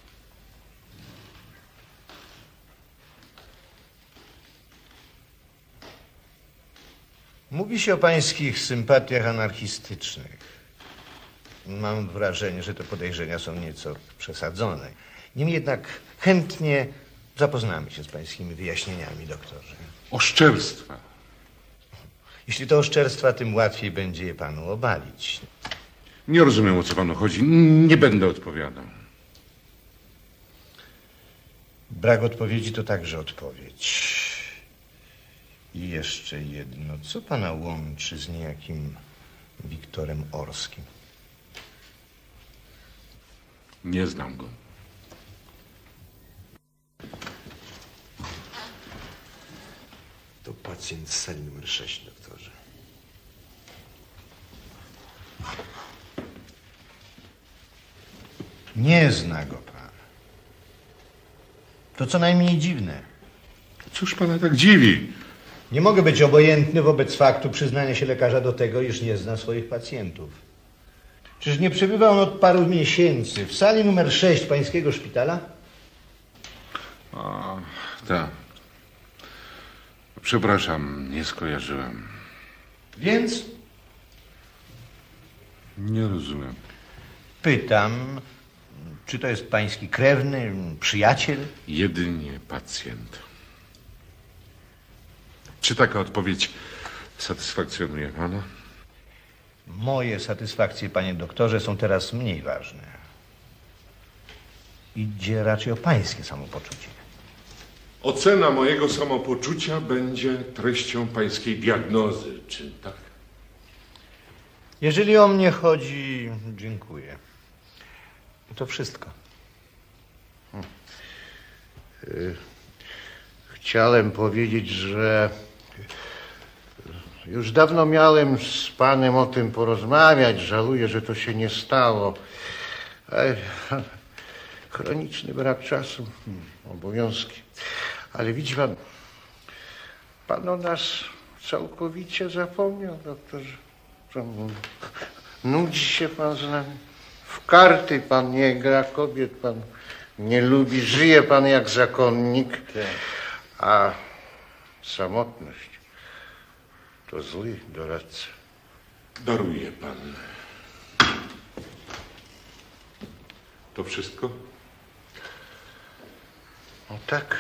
Speaker 19: Mówi się o pańskich sympatiach anarchistycznych. Mam wrażenie, że te podejrzenia są nieco przesadzone. Niemniej jednak chętnie zapoznamy się z pańskimi wyjaśnieniami, doktorze.
Speaker 5: Oszczerstwa.
Speaker 19: Jeśli to oszczerstwa, tym łatwiej będzie je panu obalić.
Speaker 5: Nie rozumiem, o co panu chodzi. Nie będę odpowiadał.
Speaker 19: Brak odpowiedzi to także odpowiedź. I jeszcze jedno. Co pana łączy z niejakim Wiktorem Orskim?
Speaker 5: Nie znam go.
Speaker 11: To pacjent z sali numer sześć, doktorze.
Speaker 19: Nie zna go pan. To co najmniej dziwne.
Speaker 5: Cóż pana tak dziwi?
Speaker 19: Nie mogę być obojętny wobec faktu przyznania się lekarza do tego, iż nie zna swoich pacjentów. Czyż nie przebywa on od paru miesięcy w sali numer sześć pańskiego szpitala?
Speaker 5: O, tak. Przepraszam, nie skojarzyłem.
Speaker 19: Więc?
Speaker 5: Nie rozumiem.
Speaker 19: Pytam, czy to jest pański krewny, przyjaciel?
Speaker 5: Jedynie pacjent. Czy taka odpowiedź satysfakcjonuje pana?
Speaker 19: Moje satysfakcje, panie doktorze, są teraz mniej ważne. Idzie raczej o pańskie samopoczucie.
Speaker 5: Ocena mojego samopoczucia będzie treścią pańskiej diagnozy, czy tak?
Speaker 19: Jeżeli o mnie chodzi, dziękuję. To wszystko.
Speaker 2: Hmm. Chciałem powiedzieć, że już dawno miałem z panem o tym porozmawiać. Żaluję, że to się nie stało. Ale chroniczny brak czasu, obowiązki. Ale widzi pan, pan o nas całkowicie zapomniał, doktorze. Nudzi się pan z nami. W karty pan nie gra, kobiet pan nie lubi, żyje pan jak zakonnik. A samotność to zły doradca.
Speaker 5: Daruje pan. To wszystko?
Speaker 2: No tak.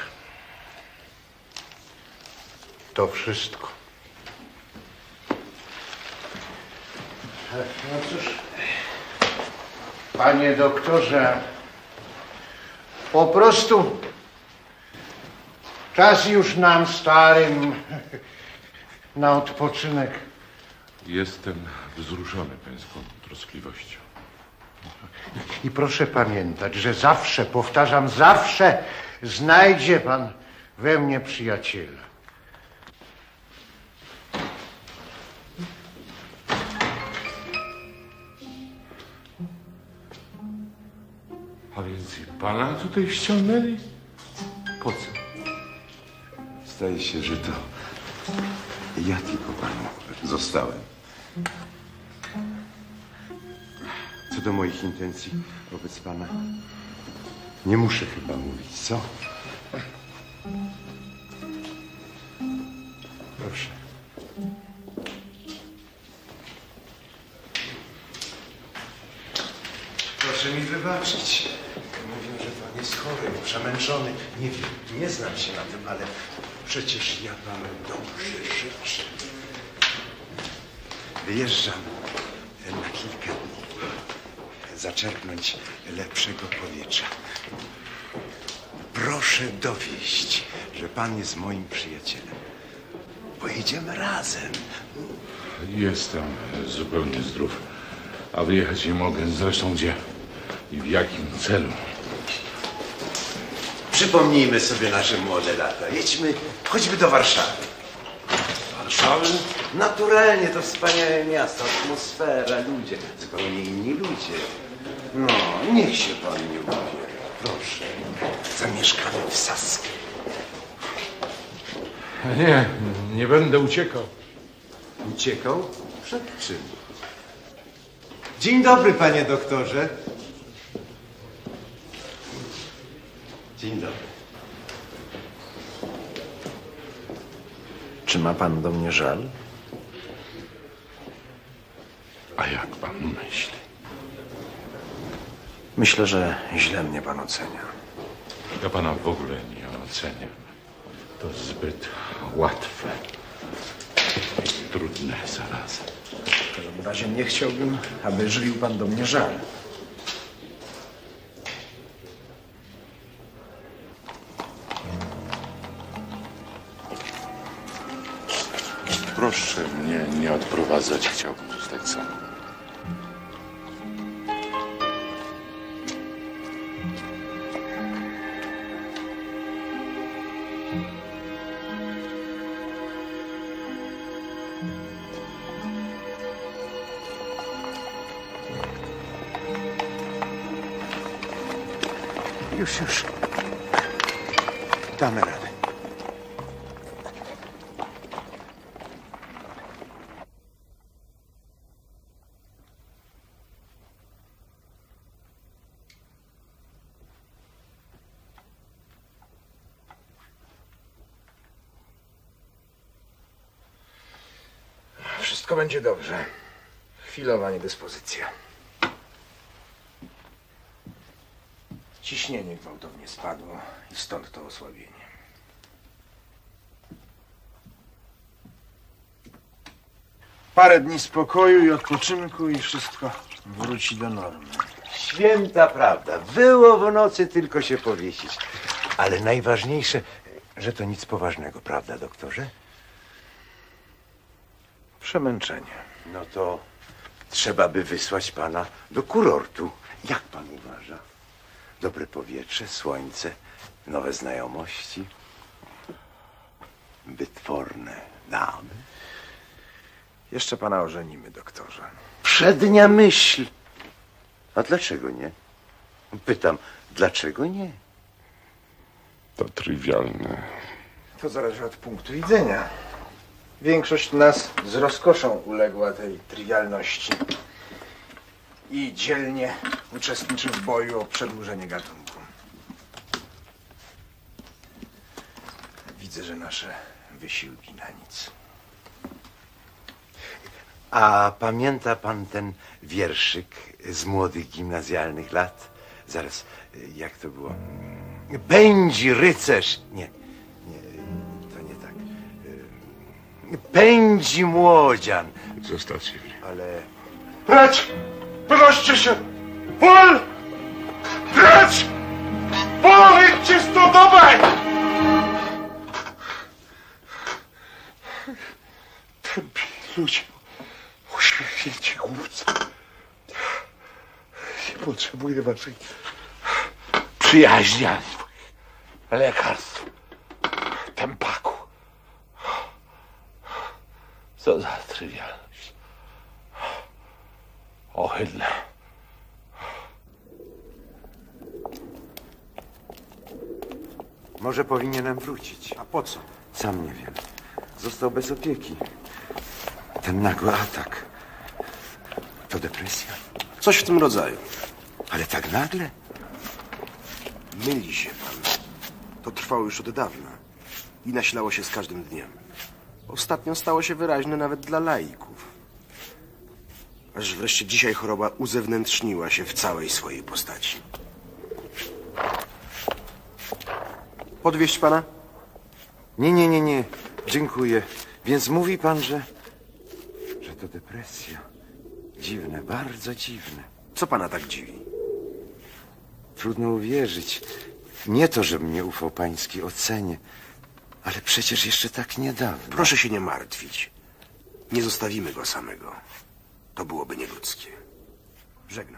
Speaker 2: To wszystko. No cóż, panie doktorze, po prostu czas już nam starym na odpoczynek.
Speaker 5: Jestem wzruszony pańską troskliwością.
Speaker 2: I proszę pamiętać, że zawsze, powtarzam, zawsze znajdzie pan we mnie przyjaciela.
Speaker 5: A więc i pana tutaj ściągnęli? Po co?
Speaker 9: Zdaje się, że to ja tylko panu zostałem. Co do moich intencji wobec pana, nie muszę chyba mówić, co? Proszę. Proszę mi wybaczyć. Mówią, że pan jest chory, przemęczony. Nie wiem, nie znam się na tym, ale przecież ja panu dobrze życzę. Wyjeżdżam na kilka dni. Zaczerpnąć lepszego powietrza. Proszę dowieść, że pan jest moim przyjacielem. Pojedziemy razem.
Speaker 5: Jestem zupełnie zdrów. A wyjechać nie mogę. Zresztą gdzie i w jakim celu?
Speaker 9: Przypomnijmy sobie nasze młode lata. Jedźmy choćby do Warszawy.
Speaker 5: Warszawy?
Speaker 9: Naturalnie, to wspaniałe miasto, atmosfera, ludzie, zupełnie inni ludzie. No, niech się pan nie ubiera. Proszę, zamieszkamy w Saskie.
Speaker 5: Nie, nie będę uciekał.
Speaker 9: Uciekał? Przed czym? Dzień dobry, panie doktorze. Dzień dobry.
Speaker 11: Czy ma pan do mnie żal?
Speaker 5: A jak pan myśli?
Speaker 11: Myślę, że źle mnie pan ocenia.
Speaker 5: Ja pana w ogóle nie oceniam. To zbyt łatwe i trudne zarazem.
Speaker 11: W każdym razie nie chciałbym, aby żywił pan do mnie żal.
Speaker 5: Proszę mnie nie odprowadzać. Chciałbym zostać sam.
Speaker 9: Już, już. Damy radę.
Speaker 18: Wszystko będzie dobrze. Chwilowa niedyspozycja. Ciśnienie gwałtownie spadło i stąd to osłabienie. Parę dni spokoju i odpoczynku i wszystko wróci do normy.
Speaker 7: Święta prawda. Było w nocy tylko się powiesić. Ale najważniejsze, że to nic poważnego, prawda, doktorze?
Speaker 18: Przemęczenie.
Speaker 7: No to trzeba by wysłać pana do kurortu. Jak pan uważa? Dobre powietrze, słońce, nowe znajomości, wytworne damy.
Speaker 18: Jeszcze pana ożenimy, doktorze.
Speaker 7: Przednia myśl. A dlaczego nie? Pytam, dlaczego nie?
Speaker 5: To trywialne.
Speaker 18: To zależy od punktu widzenia. Większość nas z rozkoszą uległa tej trywialności i dzielnie uczestniczy w boju o przedłużenie gatunku. Widzę, że nasze wysiłki na nic.
Speaker 7: A pamięta pan ten wierszyk z młodych gimnazjalnych lat? Zaraz, jak to było? Pędzi rycerz. Nie, nie, to nie tak. Pędzi młodzian.
Speaker 5: Zostawcie mnie.
Speaker 7: Ale...
Speaker 10: Precz! Wynoście się! Pol! Precz! Pol, idźcie stąd obaj! Tępi ludzie, uśmiechnięci głupcy. Nie potrzebuję waszej przyjaźni, ani lekarstw, tempaku.
Speaker 5: Co za trywialność. Ohydne.
Speaker 7: Może powinienem wrócić. A po co? Sam nie wiem. Został bez opieki. Ten nagły atak. To depresja?
Speaker 9: Coś w tym rodzaju.
Speaker 7: Ale tak nagle?
Speaker 9: Myli się pan. To trwało już od dawna i nasilało się z każdym dniem. Ostatnio stało się wyraźne nawet dla laików. Aż wreszcie dzisiaj choroba uzewnętrzniła się w całej swojej postaci. Podwieźć pana?
Speaker 7: Nie, nie, nie, nie. Dziękuję. Więc mówi pan, że... że to depresja. Dziwne, bardzo dziwne.
Speaker 9: Co pana tak dziwi?
Speaker 7: Trudno uwierzyć. Nie to, żebym nie ufał pańskiej ocenie, ale przecież jeszcze tak niedawno.
Speaker 9: Proszę się nie martwić. Nie zostawimy go samego. To byłoby nieludzkie. Żegnam.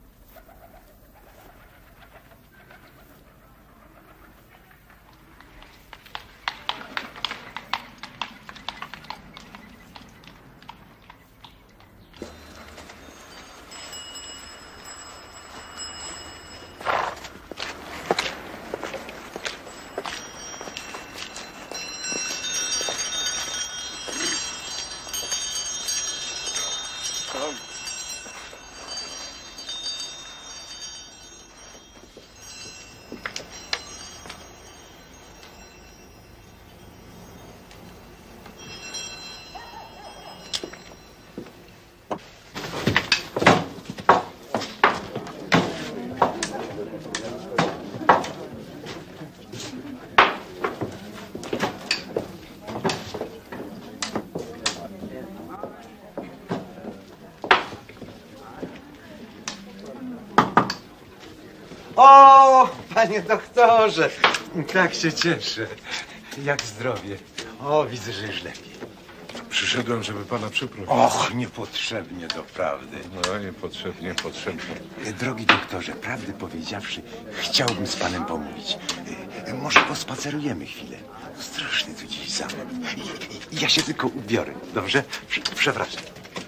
Speaker 7: O, panie doktorze, tak się cieszę. Jak zdrowie? O, widzę, że już lepiej.
Speaker 10: Przyszedłem, żeby pana przeprosić.
Speaker 7: Och, niepotrzebnie doprawdy.
Speaker 10: No, niepotrzebnie, potrzebnie.
Speaker 7: Drogi doktorze, prawdę powiedziawszy, chciałbym z panem pomówić. Może pospacerujemy chwilę. Straszny tu dziś zamęt. Ja się tylko ubiorę, dobrze? Przepraszam.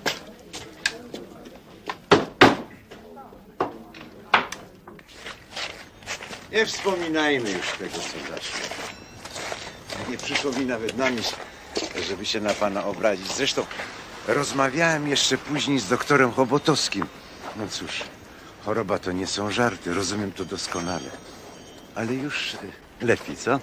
Speaker 7: Nie wspominajmy już tego, co zaszło. Nie przyszło mi nawet na myśl, żeby się na pana obrazić. Zresztą rozmawiałem jeszcze później z doktorem Chobotowskim. No cóż, choroba to nie są żarty, rozumiem to doskonale. Ale już lepiej, co?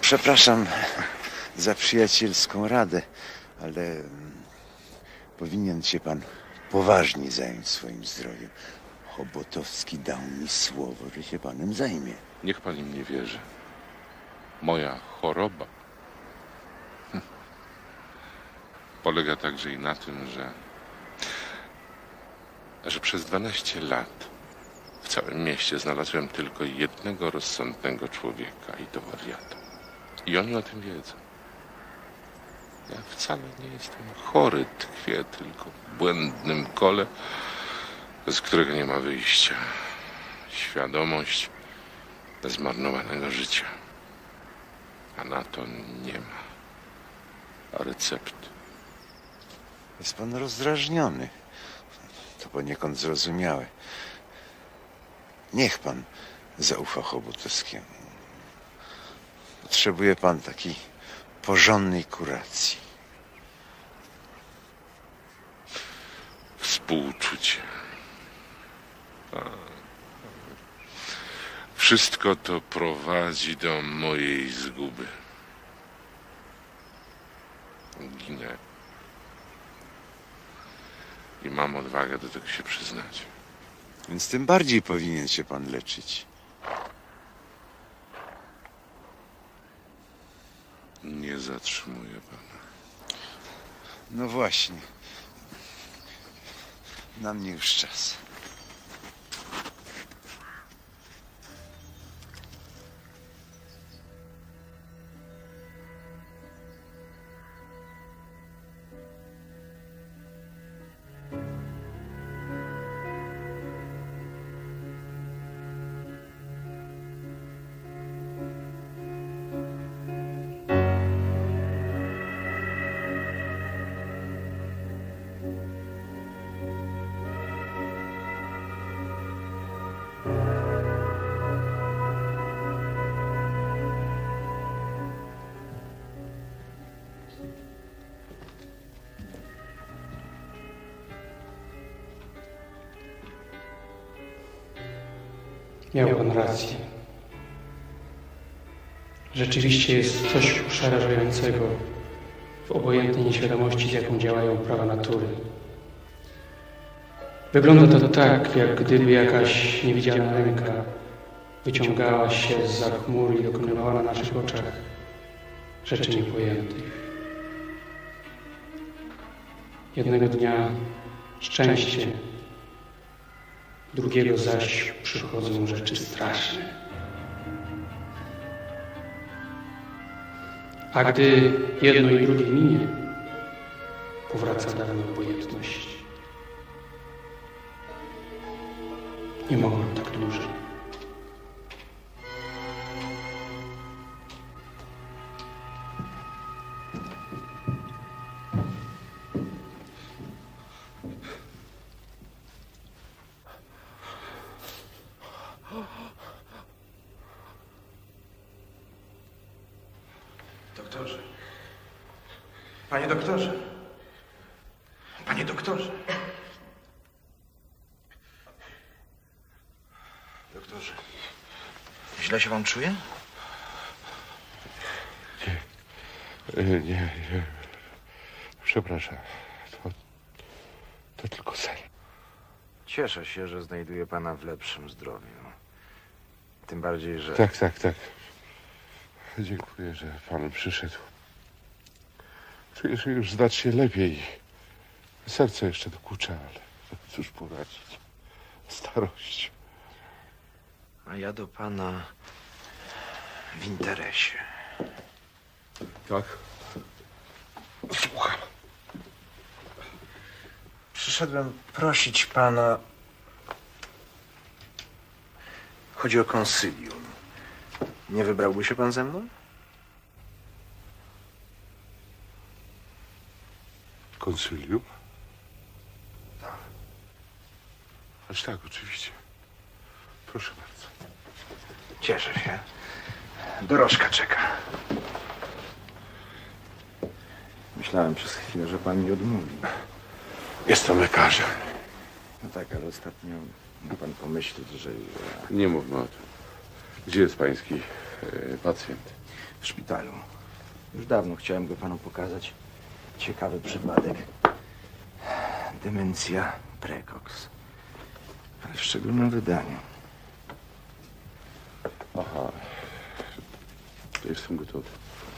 Speaker 7: przepraszam za przyjacielską radę, ale powinien się pan poważnie zająć swoim zdrowiem. Chobotowski dał mi słowo, że się panem zajmie.
Speaker 5: Niech pan im nie wierzy. Moja choroba hm, polega także i na tym, że, że przez dwanaście lat w całym mieście znalazłem tylko jednego rozsądnego człowieka i to wariata. I oni o tym wiedzą. Ja wcale nie jestem chory, tkwię tylko w błędnym kole, z którego nie ma wyjścia. Świadomość zmarnowanego życia. A na to nie ma recepty.
Speaker 7: Jest pan rozdrażniony. To poniekąd zrozumiałe. Niech pan zaufa Chobotowskiemu. Potrzebuje pan takiej porządnej kuracji.
Speaker 5: Współczucie. A. Wszystko to prowadzi do mojej zguby. Ginę. I mam odwagę do tego się przyznać.
Speaker 7: Więc tym bardziej powinien się pan leczyć.
Speaker 5: Nie zatrzymuję pana.
Speaker 7: No właśnie. Na mnie już czas.
Speaker 1: Miał pan rację. Rzeczywiście jest coś przerażającego w obojętnej nieświadomości, z jaką działają prawa natury. Wygląda to tak, jak gdyby jakaś niewidzialna ręka wyciągała się zza chmur i dokonywała na naszych oczach rzeczy niepojętych. Jednego dnia szczęście, drugiego zaś przychodzą rzeczy straszne. A gdy jedno i drugie minie, powraca dawna obojętność. Nie mogą tak dłużej.
Speaker 18: Doktorze. Panie doktorze. Panie doktorze. Doktorze. Źle się pan czuje?
Speaker 5: Nie, nie, nie. Przepraszam. To, to tylko sen.
Speaker 18: Cieszę się, że znajduję pana w lepszym zdrowiu. Tym bardziej, że...
Speaker 5: Tak, tak, tak. Dziękuję, że pan przyszedł. Czuję, że już zdać się lepiej. Serce jeszcze dokucza, ale cóż poradzić. Starość.
Speaker 18: A ja do pana w interesie.
Speaker 5: Tak? Słucham.
Speaker 18: Przyszedłem prosić pana... Chodzi o konsylium. Nie wybrałby się pan ze mną?
Speaker 5: Konsylium? Tak. Aż tak, oczywiście. Proszę bardzo.
Speaker 18: Cieszę się. Dorożka czeka. Myślałem przez chwilę, że pan mi odmówi.
Speaker 5: Jestem lekarzem.
Speaker 18: No tak, ale ostatnio ma pan pomyśleć, że ja...
Speaker 5: Nie mówmy o tym. Gdzie jest pański e, pacjent?
Speaker 18: w szpitalu. Już dawno chciałem go panu pokazać. Ciekawy przypadek. Demencja precox. Ale w szczególnym wydaniu.
Speaker 5: Aha. To jestem gotowy.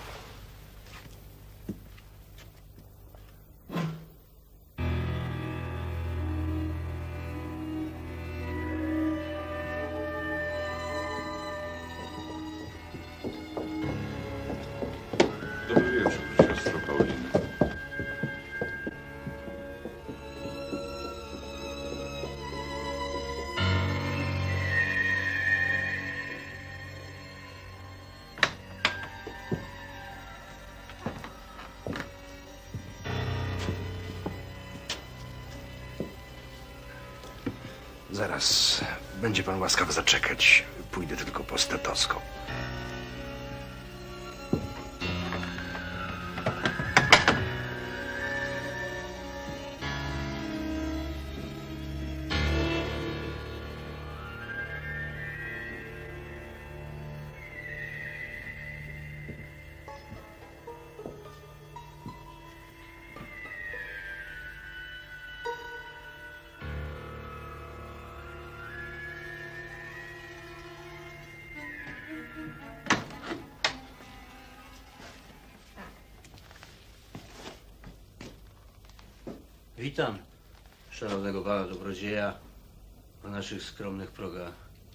Speaker 5: Dobry wieczór, siostro Paulina.
Speaker 11: Zaraz. Będzie pan łaskaw zaczekać. Pójdę tylko po stetoskop.
Speaker 15: Witam szanownego pana dobrodzieja na naszych skromnych progach.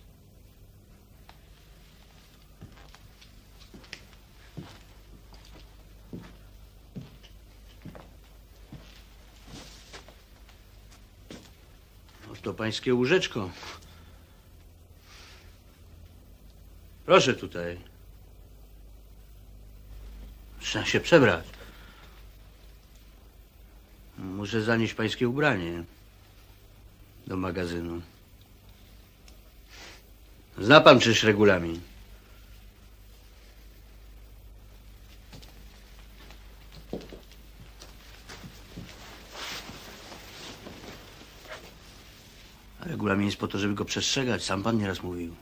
Speaker 15: Oto pańskie łóżeczko. Proszę tutaj. Trzeba się przebrać. Muszę zanieść pańskie ubranie do magazynu. Zna pan czyż regulamin? A regulamin jest po to, żeby go przestrzegać. Sam pan nieraz mówił.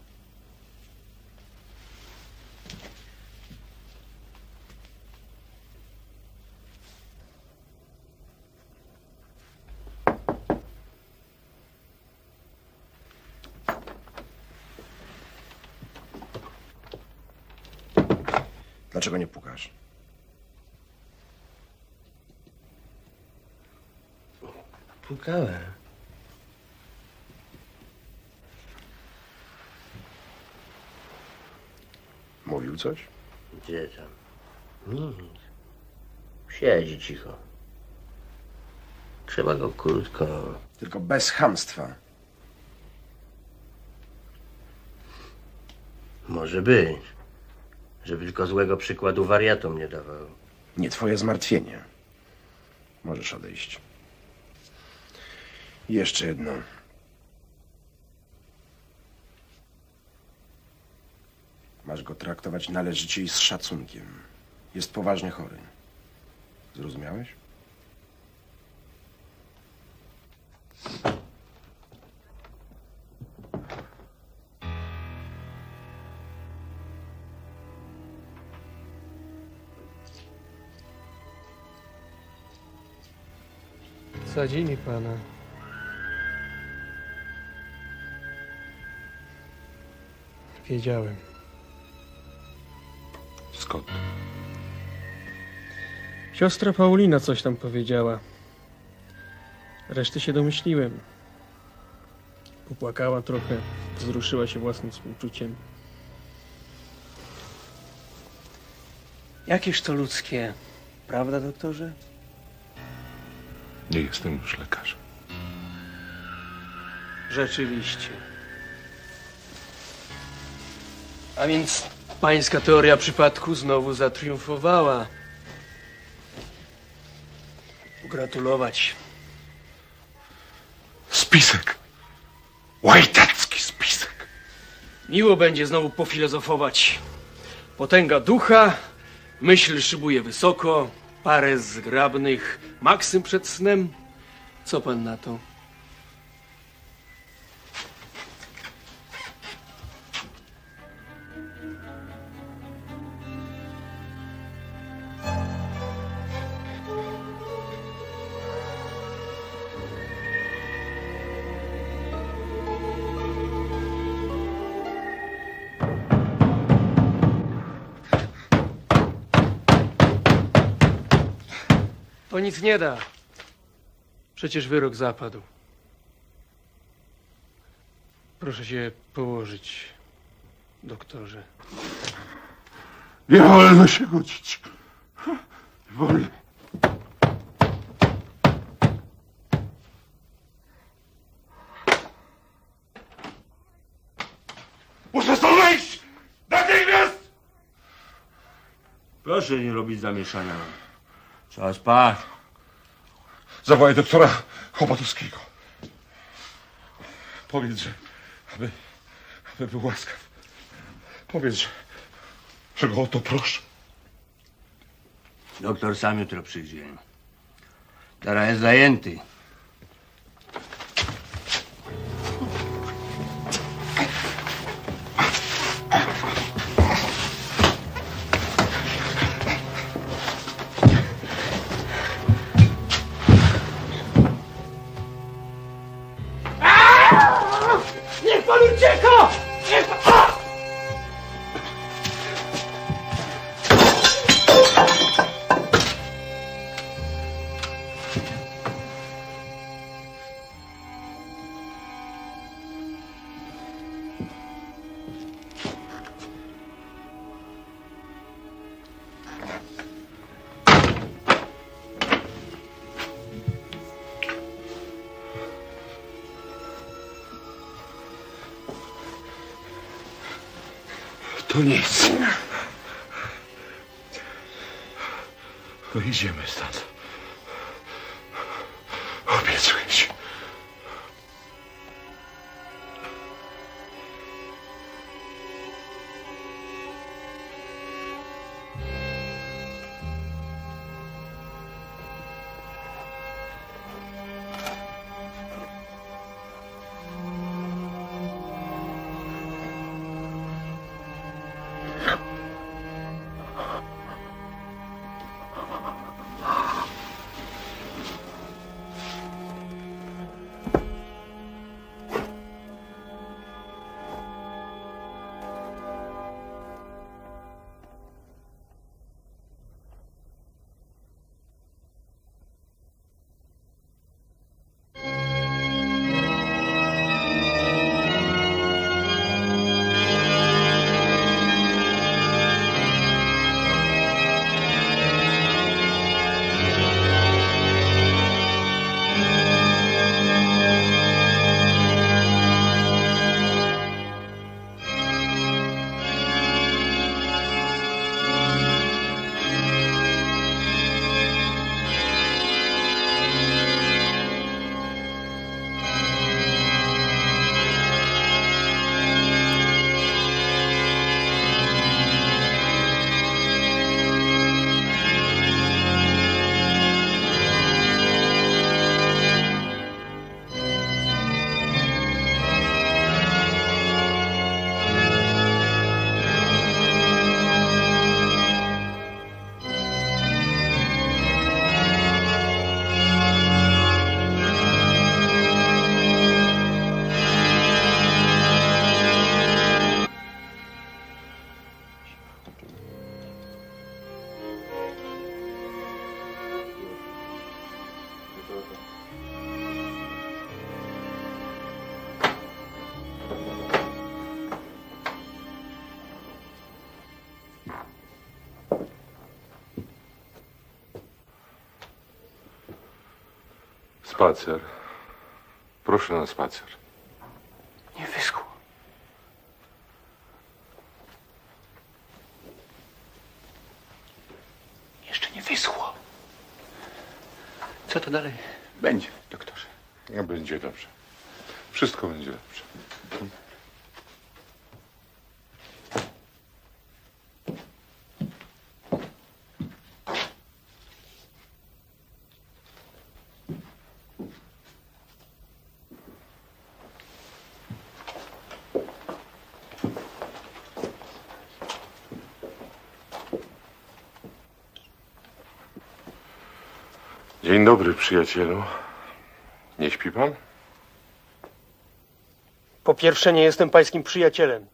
Speaker 11: Dlaczego nie pukasz?
Speaker 15: Pukałem.
Speaker 11: Mówił coś?
Speaker 15: Gdzie tam? Nic. Siedzi cicho. Trzeba go krótko.
Speaker 11: Tylko bez chamstwa.
Speaker 15: Może być. Żeby tylko złego przykładu wariatom nie dawał.
Speaker 11: Nie twoje zmartwienie. Możesz odejść. I jeszcze jedno. Masz go traktować należycie i z szacunkiem. Jest poważnie chory. Zrozumiałeś?
Speaker 1: Sadzili pana. Wiedziałem.
Speaker 5: Skąd?
Speaker 1: Siostra Paulina coś tam powiedziała. Reszty się domyśliłem. Popłakała trochę, wzruszyła się własnym współczuciem. Jakież to ludzkie, prawda, doktorze?
Speaker 5: Nie jestem już lekarzem.
Speaker 1: Rzeczywiście. A więc pańska teoria przypadku znowu zatriumfowała. Gratulować.
Speaker 5: Spisek. Łajtacki spisek.
Speaker 1: Miło będzie znowu pofilozofować. Potęga ducha, myśl szybuje wysoko, parę zgrabnych maksym przed snem. Co pan na to? To nic nie da. Przecież wyrok zapadł. Proszę się położyć, doktorze.
Speaker 10: Nie wolno się godzić. Nie wolno. Muszę stąd wyjść! Natychmiast!
Speaker 17: Proszę nie robić zamieszania. Trzeba spać.
Speaker 10: Zawołaj doktora Chobotowskiego. Powiedz, że aby, aby był łaskaw. Powiedz, że, że go o to proszę.
Speaker 17: Doktor sam jutro przyjdzie. Teraz jest zajęty.
Speaker 1: Niech pan ucieka! Niech pan... A!
Speaker 10: To nic. No idziemy stąd. Obiecuję ci. Spacer. Proszę na spacer.
Speaker 1: Nie wyschło. Jeszcze nie wyschło. Co to dalej będzie, doktorze?
Speaker 10: No, będzie dobrze. Wszystko będzie dobrze. Dzień dobry, przyjacielu. Nie śpi pan?
Speaker 1: Po pierwsze, nie jestem pańskim przyjacielem.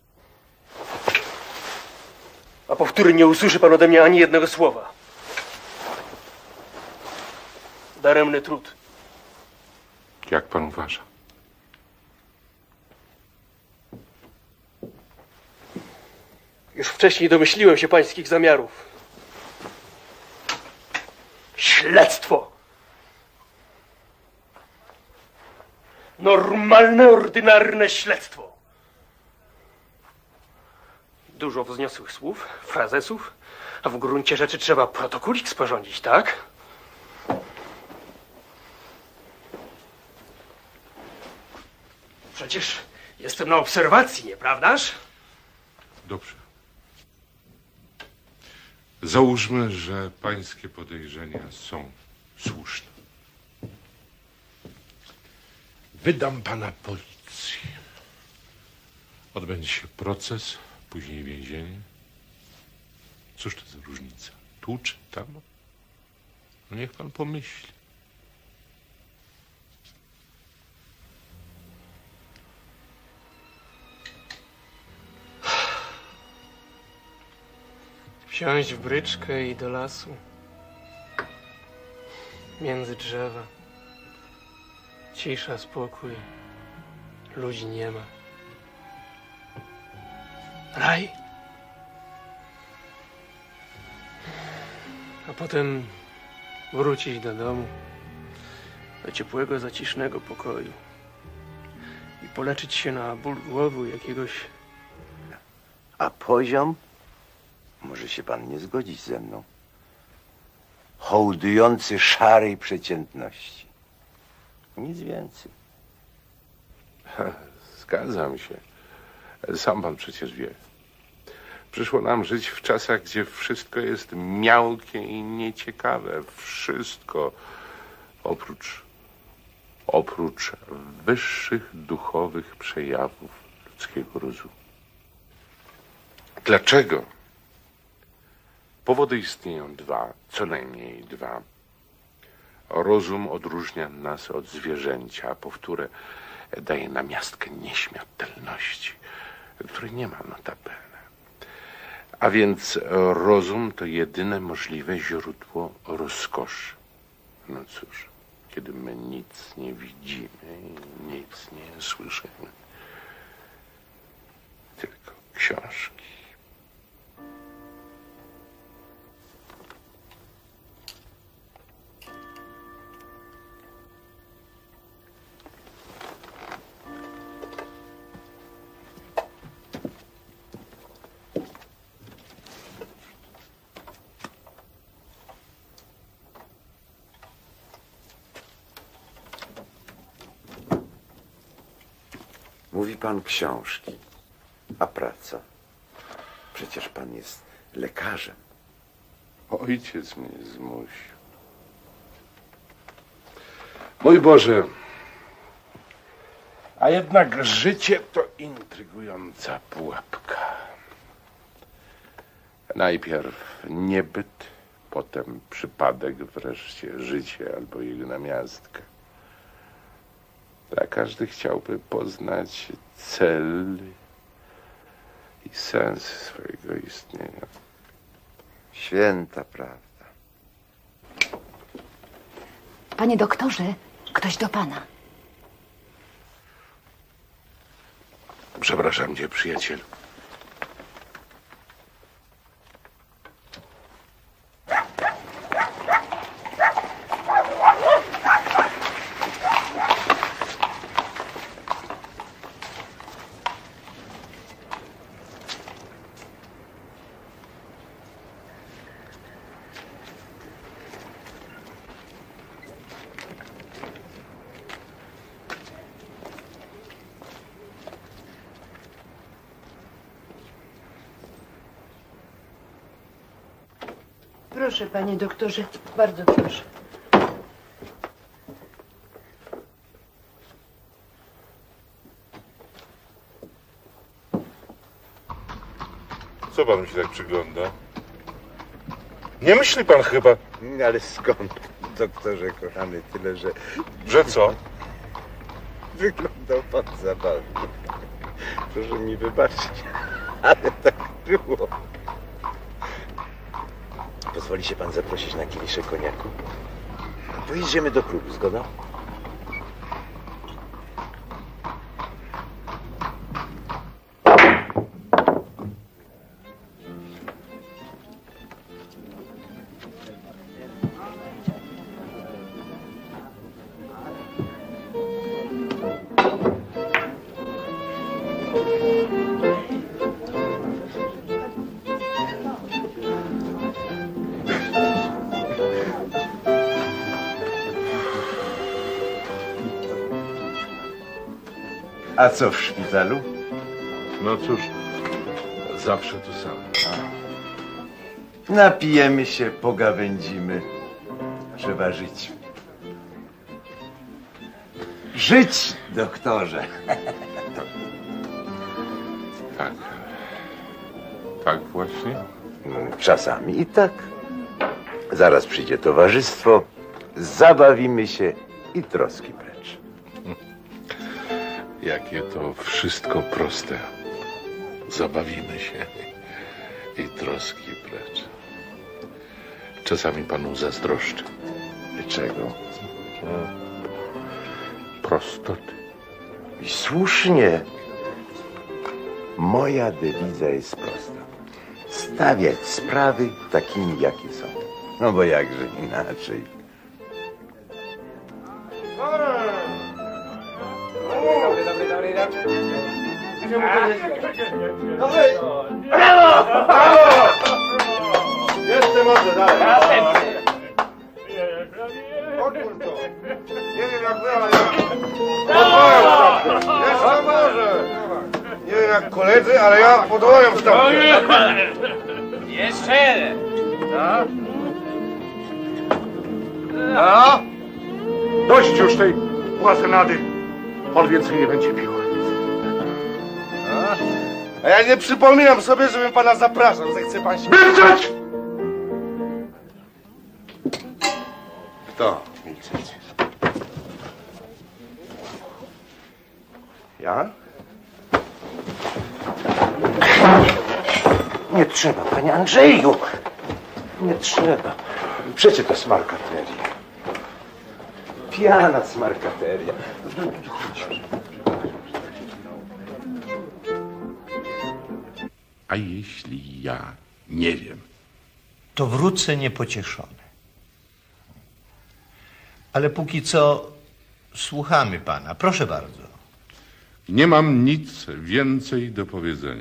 Speaker 1: A po wtóre, nie usłyszy pan ode mnie ani jednego słowa. Daremny trud.
Speaker 5: Jak pan uważa?
Speaker 1: Już wcześniej domyśliłem się pańskich zamiarów. Śledztwo! Normalne, ordynarne śledztwo. Dużo wzniosłych słów, frazesów, a w gruncie rzeczy trzeba protokolik sporządzić, tak? Przecież jestem na obserwacji, nieprawdaż?
Speaker 5: Dobrze. Załóżmy, że pańskie podejrzenia są słuszne. Wydam pana policji. Odbędzie się proces, później więzienie. Cóż to za różnica? Tu czy tam? No niech pan pomyśli.
Speaker 1: Wsiąść w bryczkę i do lasu. Między drzewa. Cisza, spokój. Ludzi nie ma. Raj. A potem wrócić do domu. Do ciepłego, zacisznego pokoju. I poleczyć się na ból głowy jakiegoś...
Speaker 3: A poziom? Może się pan nie zgodzić ze mną. Hołdujący szarej przeciętności. Nic więcej.
Speaker 5: Zgadzam się. Sam pan przecież wie. Przyszło nam żyć w czasach, gdzie wszystko jest miałkie i nieciekawe. Wszystko oprócz, oprócz wyższych duchowych przejawów ludzkiego rozumu. Dlaczego? Powody istnieją dwa, co najmniej dwa. Rozum odróżnia nas od zwierzęcia, powtórę daje namiastkę nieśmiertelności, której nie ma notabene. A więc rozum to jedyne możliwe źródło rozkoszy. No cóż, kiedy my nic nie widzimy i nic nie słyszymy, tylko książki.
Speaker 7: Mówi pan książki, a praca? Przecież pan jest lekarzem.
Speaker 5: Ojciec mnie zmusił. Mój Boże, a jednak życie to intrygująca pułapka. Najpierw niebyt, potem przypadek, wreszcie życie albo jego namiastka. A każdy chciałby poznać cel i sens swojego istnienia.
Speaker 7: Święta prawda.
Speaker 16: Panie doktorze, ktoś do pana.
Speaker 5: Przepraszam cię, przyjacielu.
Speaker 4: Proszę, panie doktorze, bardzo proszę.
Speaker 5: Co pan mi się tak przygląda? Nie myśli pan chyba...
Speaker 7: Ale skąd, doktorze kochany, tyle, że...
Speaker 5: Że co?
Speaker 7: Wyglądał pan zabawnie. Proszę mi wybaczyć, ale tak było. Pozwoli się pan zaprosić na kieliszek koniaku? Pojedziemy do klubu, zgoda? A co w szpitalu?
Speaker 5: No cóż, zawsze to samo.
Speaker 7: Napijemy się, pogawędzimy. Trzeba żyć. Żyć, doktorze.
Speaker 5: Tak. Tak właśnie?
Speaker 7: Czasami i tak. Zaraz przyjdzie towarzystwo, zabawimy się i troski precz.
Speaker 5: Jakie to wszystko proste. Zabawimy się i troski precz. Czasami panu zazdroszczę.
Speaker 7: Czego?
Speaker 5: Prostoty.
Speaker 7: I słusznie. Moja dewiza jest prosta. Stawiać sprawy takimi, jakie są. No bo jakże inaczej.
Speaker 13: Brawo! Brawo! Jeszcze może dalej. Odłóż to. Nie wiem jak wy, ale ja... Podwoję stawkę. Jeszcze może. Nie wiem jak koledzy, ale ja podwoję stawkę.
Speaker 14: Jeszcze jeden.
Speaker 10: No? No? Dość już tej łazenady. On więcej nie będzie pił.
Speaker 13: A ja nie przypominam sobie, żebym pana zapraszał. Zechce pan się...
Speaker 10: Milczeć!
Speaker 7: Kto milczeć? Ja? Nie trzeba, panie Andrzeju. Nie trzeba. Przecie to smarkateria. Pijana smarkateria.
Speaker 5: A jeśli ja nie wiem?
Speaker 19: To wrócę niepocieszony. Ale póki co słuchamy pana. Proszę bardzo.
Speaker 5: Nie mam nic więcej do powiedzenia.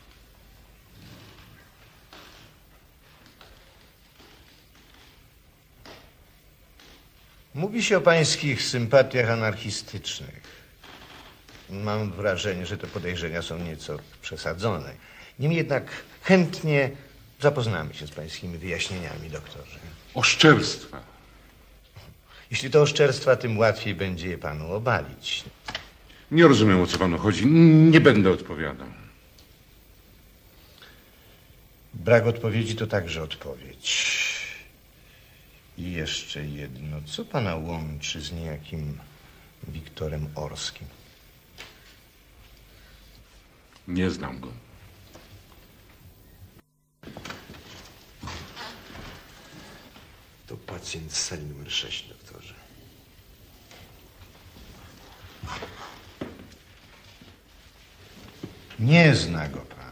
Speaker 19: Mówi się o pańskich sympatiach anarchistycznych. Mam wrażenie, że te podejrzenia są nieco przesadzone. Niemniej jednak chętnie zapoznamy się z pańskimi wyjaśnieniami, doktorze.
Speaker 5: Oszczerstwa.
Speaker 19: Jeśli to oszczerstwa, tym łatwiej będzie je panu obalić.
Speaker 5: Nie rozumiem, o co panu chodzi. Nie będę odpowiadał.
Speaker 19: Brak odpowiedzi to także odpowiedź. I jeszcze jedno. Co pana łączy z niejakim Wiktorem Orskim?
Speaker 5: Nie znam go.
Speaker 11: To pacjent z sali numer sześć, doktorze.
Speaker 19: Nie zna go pan.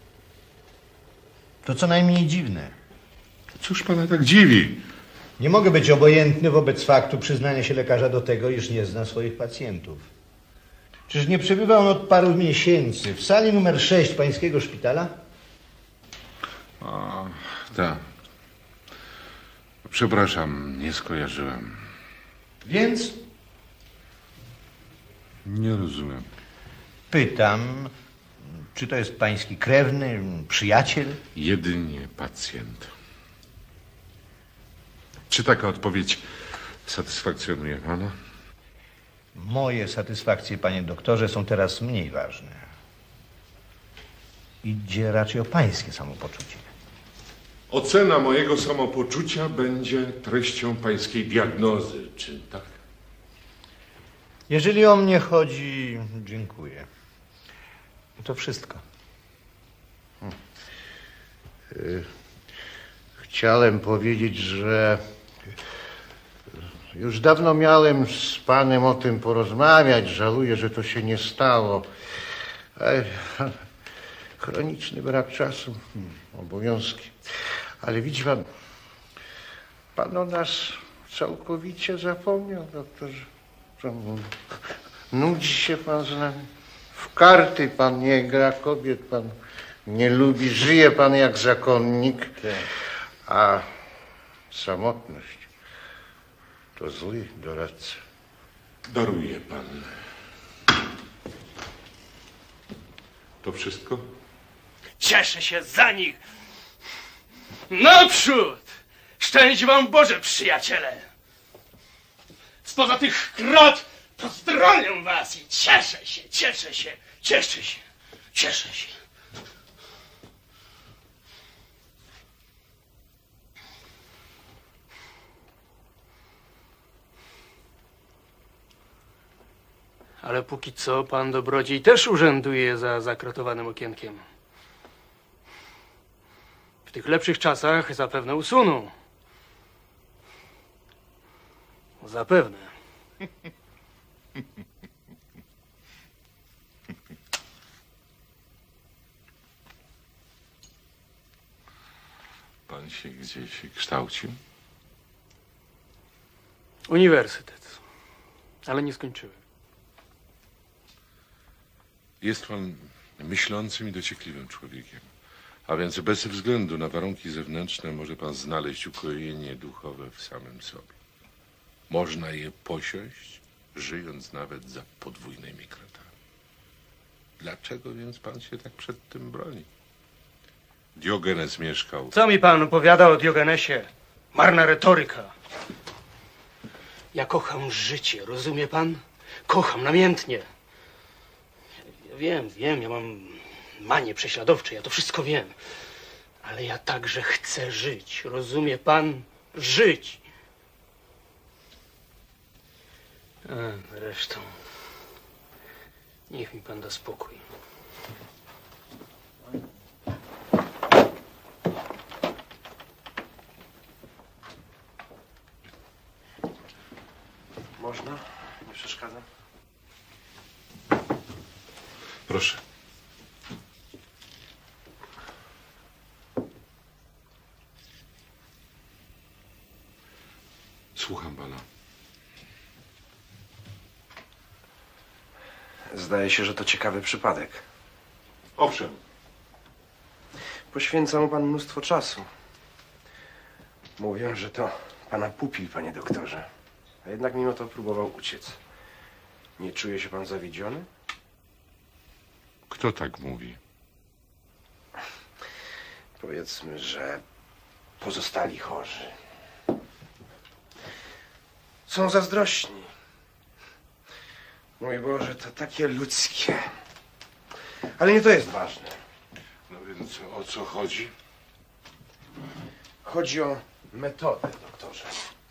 Speaker 19: To co najmniej dziwne.
Speaker 5: Cóż pana tak dziwi?
Speaker 19: Nie mogę być obojętny wobec faktu przyznania się lekarza do tego, iż nie zna swoich pacjentów. Czyż nie przebywał on od paru miesięcy w sali numer sześć pańskiego szpitala?
Speaker 5: A, tak. Przepraszam, nie skojarzyłem.
Speaker 19: Więc?
Speaker 5: Nie rozumiem.
Speaker 19: Pytam, czy to jest pański krewny, przyjaciel?
Speaker 5: Jedynie pacjent. Czy taka odpowiedź satysfakcjonuje pana?
Speaker 19: Moje satysfakcje, panie doktorze, są teraz mniej ważne. Idzie raczej o pańskie samopoczucie.
Speaker 5: Ocena mojego samopoczucia będzie treścią pańskiej diagnozy, czy tak?
Speaker 19: Jeżeli o mnie chodzi, dziękuję. To wszystko.
Speaker 2: Hmm. Y Chciałem powiedzieć, że Już dawno miałem z panem o tym porozmawiać. Żałuję, że to się nie stało. Ale chroniczny brak czasu, hmm, obowiązki. Ale widzi pan, pan o nas całkowicie zapomniał, doktorze. Co, nudzi się pan z nami? W karty pan nie gra, kobiet pan nie lubi, żyje pan jak zakonnik, a samotność to zły doradca.
Speaker 5: Daruje pan. To wszystko?
Speaker 1: Cieszę się za nich. Naprzód! Szczęść wam Boże, przyjaciele! Spoza tych krat pozdrawiam was i cieszę się, cieszę się, cieszę się, cieszę się. Ale póki co pan dobrodziej też urzęduje za zakratowanym okienkiem. W tych lepszych czasach zapewne usuną. Zapewne.
Speaker 5: Pan się gdzieś kształcił?
Speaker 1: Uniwersytet. Ale nie skończyłem.
Speaker 5: Jest pan myślącym i dociekliwym człowiekiem. A więc bez względu na warunki zewnętrzne może pan znaleźć ukojenie duchowe w samym sobie. Można je posiąść, żyjąc nawet za podwójnymi kratami. Dlaczego więc pan się tak przed tym broni? Diogenes mieszkał...
Speaker 1: Co mi pan opowiada o Diogenesie? Marna retoryka. Ja kocham życie, rozumie pan? Kocham namiętnie. Ja wiem, wiem, ja mam manię prześladowcze, ja to wszystko wiem. Ale ja także chcę żyć, rozumie pan? Żyć. A, zresztą, niech mi pan da spokój.
Speaker 9: Można? Nie przeszkadzam?
Speaker 5: Proszę. Słucham pana.
Speaker 9: Zdaje się, że to ciekawy przypadek.
Speaker 5: Owszem.
Speaker 9: Poświęca mu pan mnóstwo czasu. Mówią, że to pana pupil, panie doktorze. A jednak mimo to próbował uciec. Nie czuje się pan zawiedziony?
Speaker 5: Kto tak mówi?
Speaker 9: Powiedzmy, że pozostali chorzy są zazdrośni. Mój Boże, to takie ludzkie. Ale nie to jest ważne.
Speaker 5: No więc o co chodzi?
Speaker 9: Chodzi o metodę, doktorze.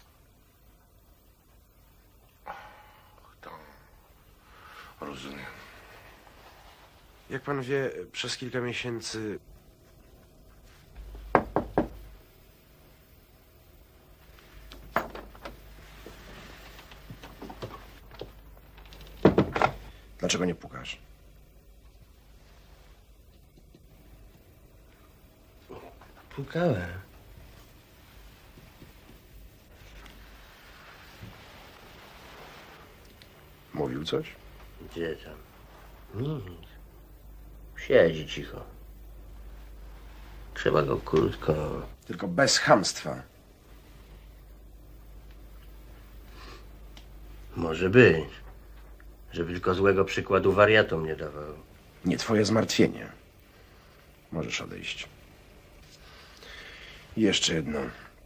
Speaker 5: To... Rozumiem.
Speaker 9: Jak pan wie, przez kilka miesięcy Dlaczego nie pukasz?
Speaker 11: Pukałem.
Speaker 9: Mówił coś?
Speaker 11: Gdzie tam? Nic. Siedzi cicho. Trzeba go krótko...
Speaker 9: Tylko bez chamstwa.
Speaker 11: Może być. Żeby tylko złego przykładu wariatom nie dawał.
Speaker 9: Nie twoje zmartwienie. Możesz odejść. I jeszcze jedno.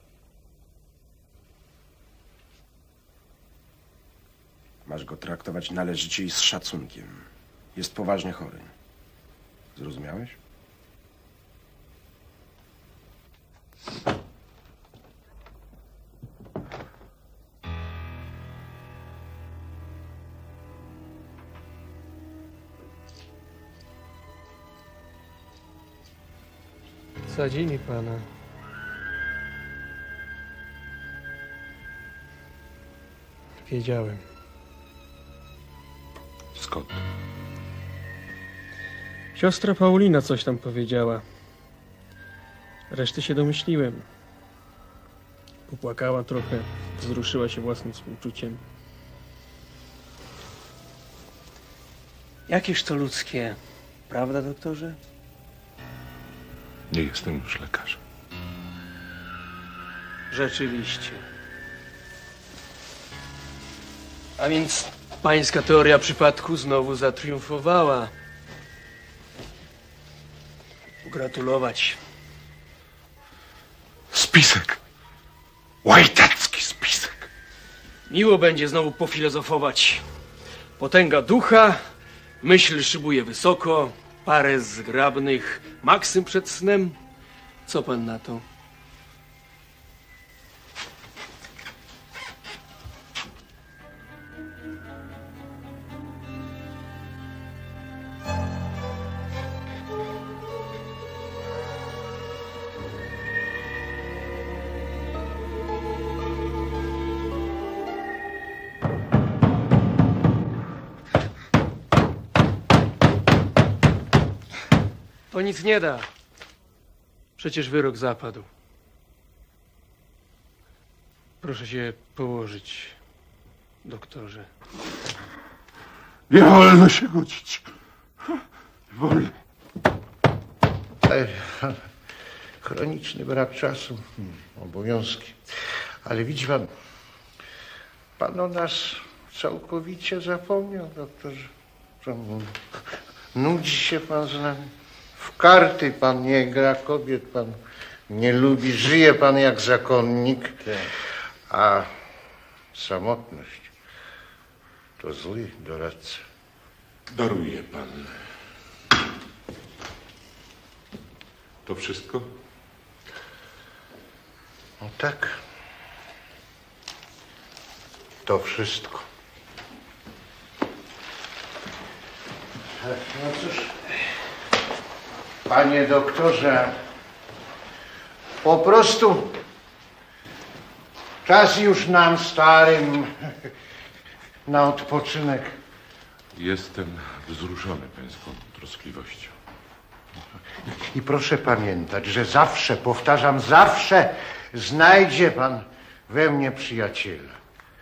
Speaker 9: Masz go traktować należycie i z szacunkiem. Jest poważnie chory. Zrozumiałeś?
Speaker 1: Sadzili pana. Wiedziałem.
Speaker 5: Skąd?
Speaker 1: Siostra Paulina coś tam powiedziała. Reszty się domyśliłem. Popłakała trochę, wzruszyła się własnym współczuciem. Jakież to ludzkie, prawda, doktorze?
Speaker 5: Nie jestem już lekarzem.
Speaker 1: Rzeczywiście. A więc pańska teoria przypadku znowu zatriumfowała. Gratulować.
Speaker 5: Spisek. Łajtacki spisek.
Speaker 1: Miło będzie znowu pofilozofować. Potęga ducha, myśl szybuje wysoko, parę zgrabnych maksym przed snem. Co pan na to? To nic nie da. Przecież wyrok zapadł. Proszę się położyć, doktorze.
Speaker 5: Nie wolno się godzić. Nie wolno.
Speaker 2: Chroniczny brak czasu, obowiązki. Ale widzi pan, pan o nas całkowicie zapomniał, doktorze. Nudzi się pan z nami. W karty pan nie gra, kobiet pan nie lubi, żyje pan jak zakonnik, a samotność to zły doradca.
Speaker 5: Daruje pan. To wszystko?
Speaker 2: No tak. To wszystko. No cóż, panie doktorze, po prostu czas już nam starym na odpoczynek.
Speaker 5: Jestem wzruszony pańską troskliwością.
Speaker 2: I proszę pamiętać, że zawsze, powtarzam, zawsze znajdzie pan we mnie przyjaciela.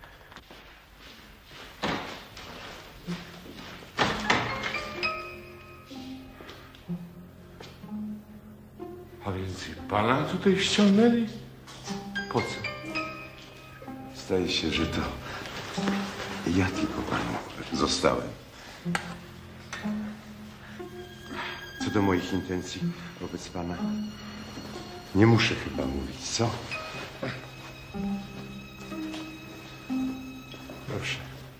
Speaker 5: A więc i pana tutaj ściągnęli? Po co?
Speaker 7: Zdaje się, że to ja tylko panu zostałem. Co do moich intencji wobec pana, nie muszę chyba mówić, co? Proszę.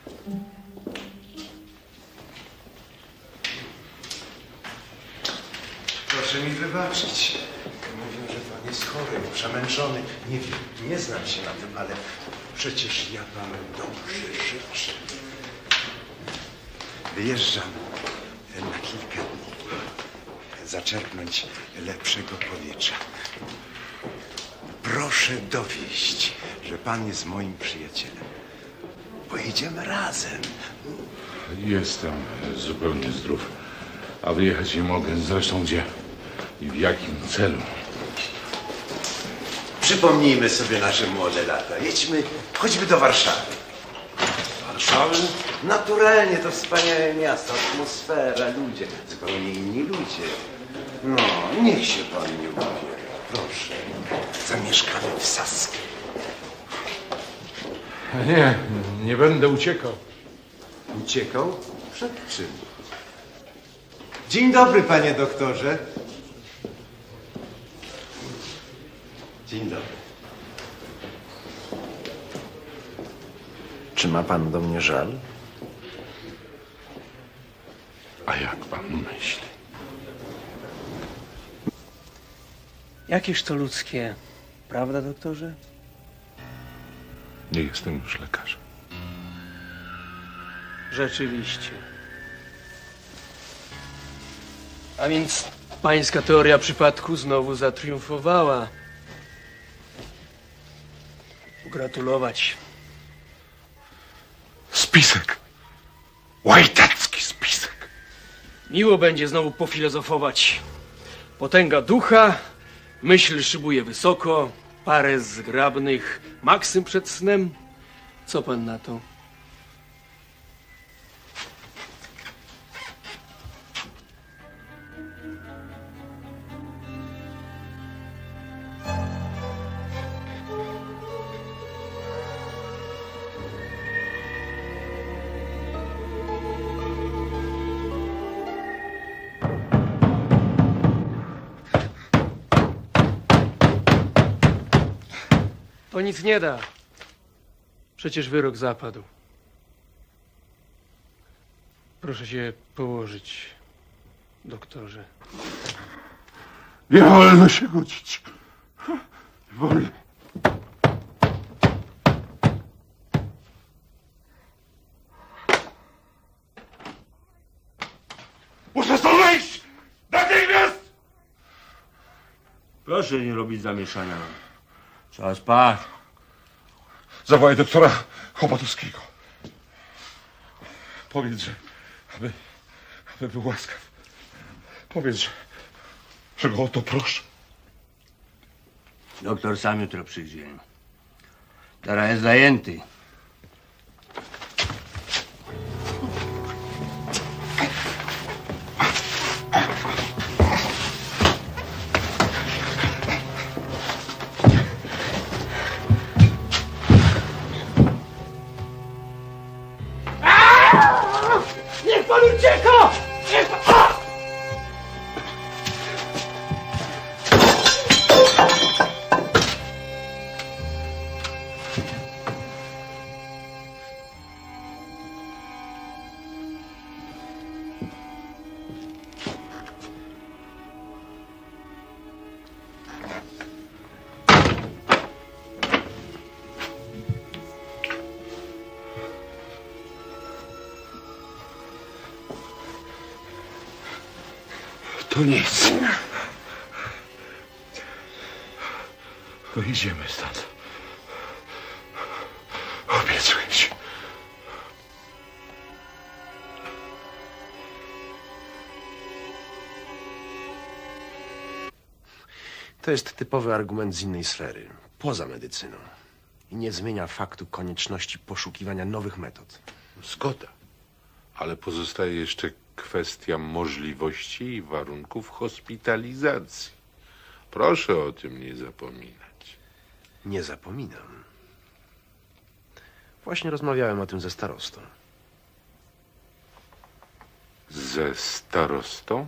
Speaker 18: Proszę mi wybaczyć. Mówią, że pan jest chory, przemęczony. Nie wiem, nie znam się na tym, ale przecież ja panu dobrze życzę.
Speaker 7: Wyjeżdżam na kilka dni. Zaczerpnąć lepszego powietrza. Proszę dowieść, że pan jest moim przyjacielem. Pojedziemy razem.
Speaker 5: Jestem zupełnie zdrów, a wyjechać nie mogę. Zresztą gdzie i w jakim celu?
Speaker 7: Przypomnijmy sobie nasze młode lata. Jedźmy choćby do Warszawy.
Speaker 5: Warszawy?
Speaker 7: Naturalnie, to wspaniałe miasto, atmosfera, ludzie, zupełnie inni ludzie. No, niech się pan nie ubiera, proszę. Zamieszkamy w Saskie.
Speaker 5: Nie, nie będę uciekał.
Speaker 7: Uciekał? Przed czym? Dzień dobry, panie doktorze. Dzień dobry.
Speaker 18: Czy ma pan do mnie żal?
Speaker 5: A jak pan myśli?
Speaker 1: Jakież to ludzkie, prawda, doktorze?
Speaker 5: Nie jestem już lekarzem.
Speaker 1: Rzeczywiście. A więc pańska teoria przypadku znowu zatriumfowała. Gratulować.
Speaker 10: Spisek. Łajtacki spisek.
Speaker 1: Miło będzie znowu pofilozofować. Potęga ducha, myśl szybuje wysoko, parę zgrabnych maksym przed snem. Co pan na to? To nic nie da. Przecież wyrok zapadł. Proszę się położyć, doktorze.
Speaker 10: Nie wolno się godzić. Nie wolno. Muszę stąd wyjść! Natychmiast!
Speaker 17: Proszę nie robić zamieszania. Trzeba spać.
Speaker 10: Zawołaj doktora Chobotowskiego. Powiedz, że aby, aby był łaskaw. Powiedz, że, że go o to proszę.
Speaker 17: Doktor sam jutro przyjdzie. Teraz jest zajęty.
Speaker 1: Niech pan ucieka! Niech pan...
Speaker 10: To nic. To idziemy stąd. Obiecuję ci.
Speaker 11: To jest typowy argument z innej sfery, poza medycyną. I nie zmienia faktu konieczności poszukiwania nowych metod.
Speaker 5: Zgoda. Ale pozostaje jeszcze kwestia możliwości i warunków hospitalizacji. Proszę o tym nie zapominać.
Speaker 11: Nie zapominam. Właśnie rozmawiałem o tym ze starostą.
Speaker 5: Ze starostą?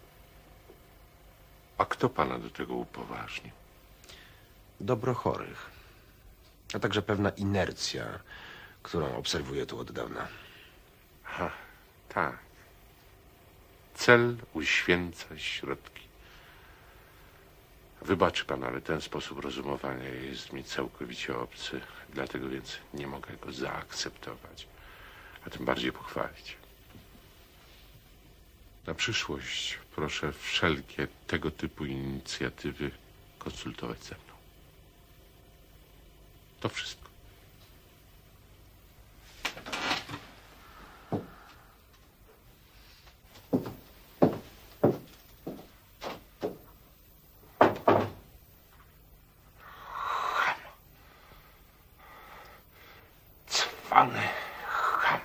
Speaker 5: A kto pana do tego upoważnił?
Speaker 11: Dobro chorych, a także pewna inercja, którą obserwuję tu od dawna.
Speaker 5: Ha, tak. Cel uświęca środki. Wybaczy pan, ale ten sposób rozumowania jest mi całkowicie obcy. Dlatego więc nie mogę go zaakceptować, a tym bardziej pochwalić. Na przyszłość proszę wszelkie tego typu inicjatywy konsultować ze mną. To wszystko.
Speaker 10: Cwany cham.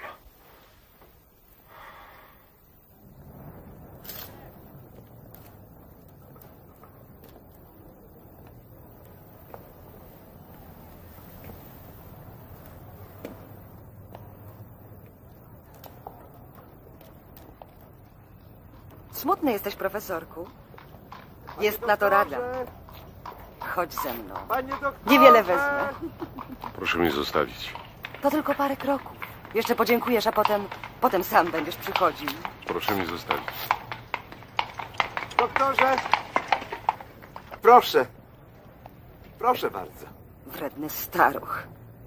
Speaker 12: Smutny jesteś, profesorku. Jest na to rada. Chodź ze mną. Niewiele wezmę.
Speaker 5: Proszę mnie zostawić.
Speaker 12: To tylko parę kroków. Jeszcze podziękujesz, a potem, potem sam będziesz przychodził.
Speaker 5: Proszę mnie zostawić.
Speaker 7: Doktorze! Proszę. Proszę bardzo.
Speaker 12: Wredny staruch.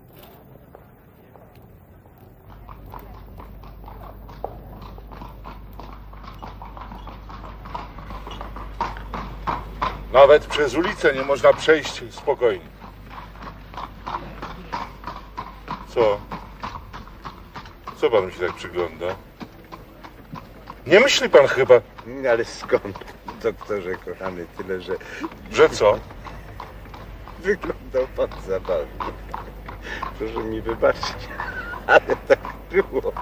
Speaker 10: Nawet przez ulicę nie można przejść spokojnie. Co? Co pan mi się tak przygląda? Nie myśli pan chyba...
Speaker 7: Ale skąd, doktorze kochany, tyle, że...
Speaker 10: Że co?
Speaker 7: Wyglądał pan zabawnie. Proszę mi wybaczyć, ale tak było.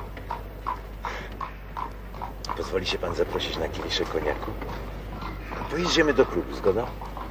Speaker 7: Pozwoli się pan zaprosić na kieliszek koniaku? Pojedziemy do klubu, zgoda?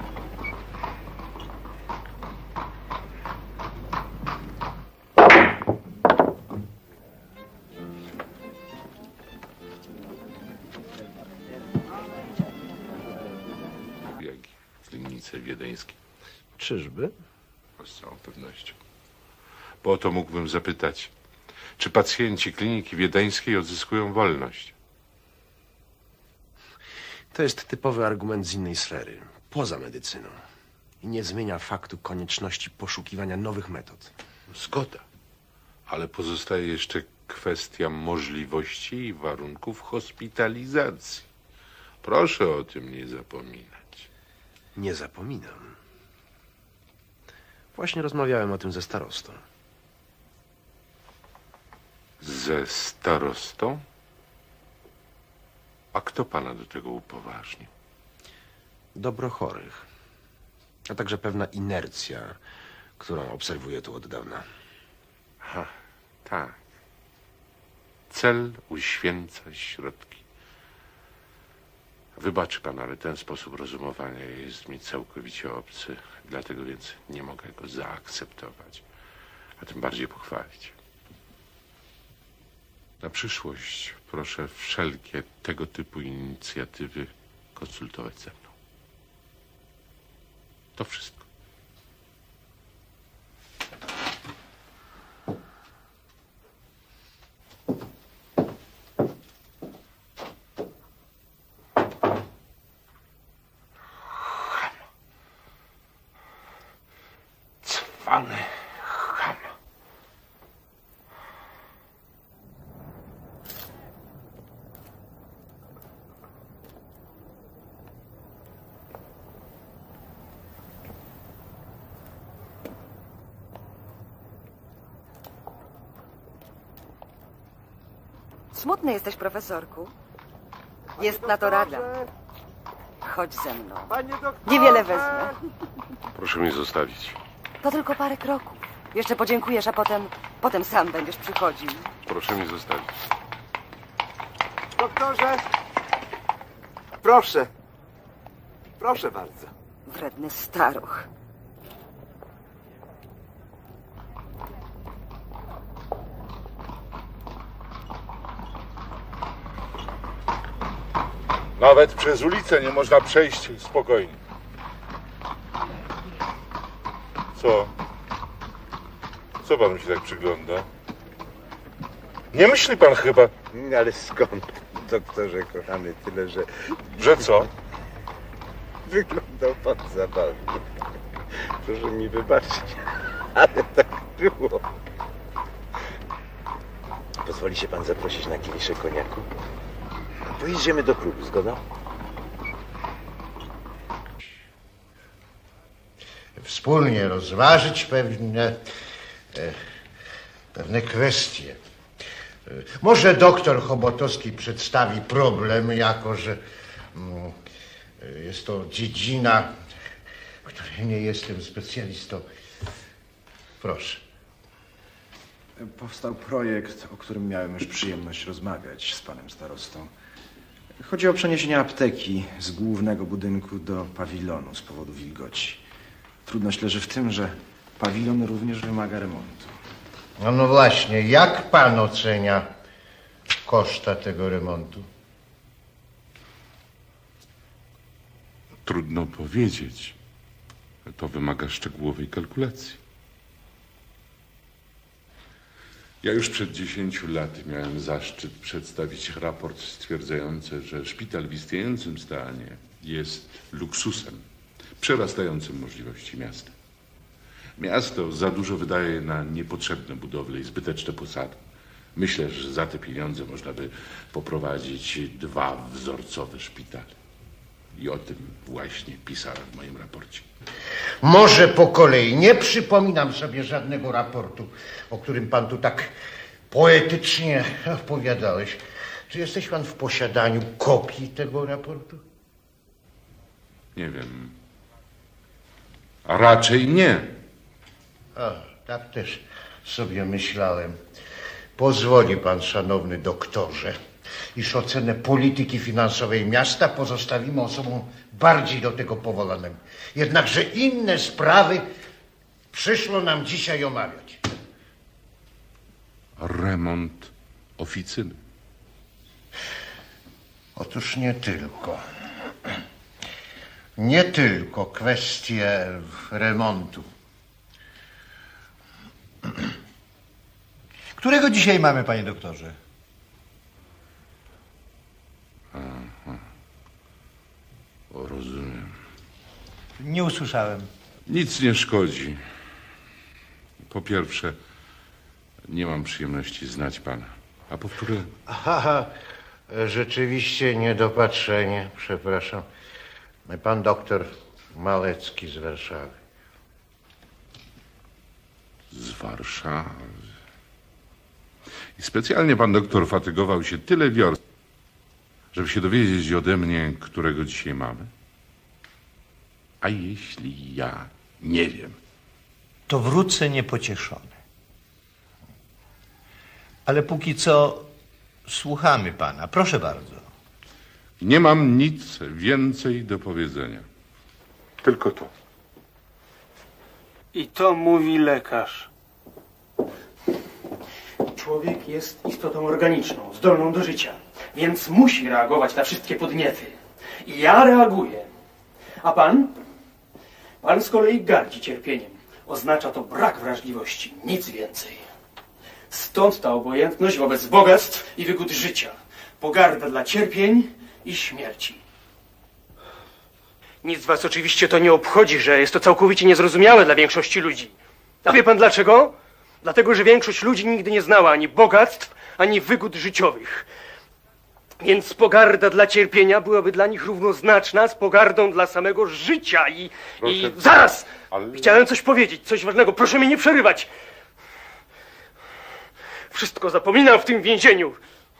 Speaker 5: Jak w klinice wiedeńskiej.
Speaker 11: Czyżby?
Speaker 5: Z całą pewnością. Po to mógłbym zapytać, czy pacjenci kliniki wiedeńskiej odzyskują wolność?
Speaker 11: To jest typowy argument z innej sfery, poza medycyną. I nie zmienia faktu konieczności poszukiwania nowych metod.
Speaker 5: Zgoda. Ale pozostaje jeszcze kwestia możliwości i warunków hospitalizacji. Proszę o tym nie zapominać.
Speaker 11: Nie zapominam. Właśnie rozmawiałem o tym ze starostą.
Speaker 5: Ze starostą? A kto pana do tego upoważnił?
Speaker 11: Dobro chorych. A także pewna inercja, którą obserwuję tu od dawna.
Speaker 5: Ha, tak. Cel uświęca środki. Wybaczy pan, ale ten sposób rozumowania jest mi całkowicie obcy. Dlatego więc nie mogę go zaakceptować, a tym bardziej pochwalić. Na przyszłość proszę wszelkie tego typu inicjatywy konsultować ze mną. To wszystko.
Speaker 11: Cwany cham.
Speaker 12: Smutny jesteś, profesorku. Jest na to rada. Chodź ze mną. Niewiele wezmę.
Speaker 5: Proszę mnie zostawić.
Speaker 12: To tylko parę kroków. Jeszcze podziękujesz, a potem, potem sam będziesz przychodził.
Speaker 5: Proszę mnie zostawić.
Speaker 7: Doktorze! Proszę. Proszę bardzo.
Speaker 12: Wredny staruch.
Speaker 10: Nawet przez ulicę nie można przejść spokojnie. Co? Co pan mi się tak przygląda? Nie myśli pan chyba...
Speaker 7: Ale skąd, doktorze kochany, tyle, że...
Speaker 10: Że co?
Speaker 7: Wyglądał pan zabawnie. Proszę mi wybaczyć, ale tak było. Pozwoli się pan zaprosić na kieliszek koniaku? Pojedziemy do klubu, zgoda?
Speaker 2: Wspólnie rozważyć pewne, e, pewne kwestie. E, może doktor Chobotowski przedstawi problem, jako że mm, jest to dziedzina, w której nie jestem specjalistą. Proszę.
Speaker 18: Powstał projekt, o którym miałem już przyjemność rozmawiać z panem starostą. Chodzi o przeniesienie apteki z głównego budynku do pawilonu z powodu wilgoci. Trudność leży w tym, że pawilon również wymaga remontu.
Speaker 2: No, no właśnie, jak pan ocenia koszta tego remontu?
Speaker 5: Trudno powiedzieć. To wymaga szczegółowej kalkulacji. Ja już przed dziesięciu laty miałem zaszczyt przedstawić raport stwierdzający, że szpital w istniejącym stanie jest luksusem przerastającym możliwości miasta. Miasto za dużo wydaje na niepotrzebne budowle i zbyteczne posady. Myślę, że za te pieniądze można by poprowadzić dwa wzorcowe szpitale. I o tym właśnie pisałem w moim raporcie.
Speaker 2: Może po kolei. Nie przypominam sobie żadnego raportu, o którym pan tu tak poetycznie opowiadałeś. Czy jesteś pan w posiadaniu kopii tego raportu?
Speaker 5: Nie wiem. A raczej nie.
Speaker 2: A, tak też sobie myślałem. Pozwoli pan, szanowny doktorze, iż ocenę polityki finansowej miasta pozostawimy osobom bardziej do tego powolonym. Jednakże inne sprawy przyszło nam dzisiaj omawiać.
Speaker 5: Remont oficyny.
Speaker 2: Otóż nie tylko. Nie tylko kwestie remontu.
Speaker 19: Którego dzisiaj mamy, panie doktorze?
Speaker 5: Aha. O, rozumiem.
Speaker 19: Nie usłyszałem.
Speaker 5: Nic nie szkodzi. Po pierwsze, nie mam przyjemności znać pana. A po wtóre...
Speaker 2: Aha, rzeczywiście niedopatrzenie, przepraszam. Pan doktor Malecki z Warszawy.
Speaker 5: Z Warszawy. I specjalnie pan doktor fatygował się tyle wiorst, żeby się dowiedzieć ode mnie, którego dzisiaj mamy? A jeśli ja nie wiem?
Speaker 19: To wrócę niepocieszony. Ale póki co słuchamy pana. Proszę bardzo.
Speaker 5: Nie mam nic więcej do powiedzenia. Tylko to.
Speaker 1: I to mówi lekarz. Człowiek jest istotą organiczną, zdolną do życia, więc musi reagować na wszystkie podniety. I ja reaguję. A pan? Pan z kolei gardzi cierpieniem. Oznacza to brak wrażliwości, nic więcej. Stąd ta obojętność wobec bogactw i wygód życia. Pogarda dla cierpień i śmierci. Nic was oczywiście to nie obchodzi, że jest to całkowicie niezrozumiałe dla większości ludzi. A wie pan dlaczego? Dlatego, że większość ludzi nigdy nie znała ani bogactw, ani wygód życiowych. Więc pogarda dla cierpienia byłaby dla nich równoznaczna z pogardą dla samego życia i...
Speaker 5: Proszę,
Speaker 1: i... Zaraz!
Speaker 5: ale...
Speaker 1: Chciałem coś powiedzieć, coś ważnego. Proszę mnie nie przerywać. Wszystko zapominam w tym więzieniu.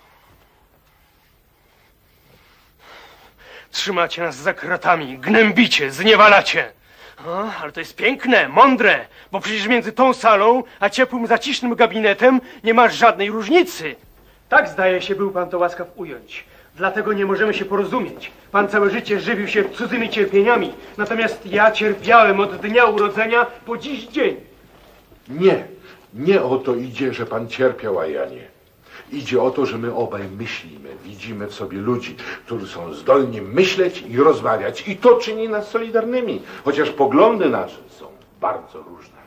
Speaker 1: Trzymacie nas za kratami, gnębicie, zniewalacie. O, ale to jest piękne, mądre, bo przecież między tą salą a ciepłym, zacisznym gabinetem nie ma żadnej różnicy. Tak, zdaje się, był pan to łaskaw ująć. Dlatego nie możemy się porozumieć. Pan całe życie żywił się cudzymi cierpieniami, natomiast ja cierpiałem od dnia urodzenia po dziś dzień.
Speaker 10: Nie, nie o to idzie, że pan cierpiał, a ja nie. Idzie o to, że my obaj myślimy, widzimy w sobie ludzi, którzy są zdolni myśleć i rozmawiać. I to czyni nas solidarnymi, chociaż poglądy nasze są bardzo różne.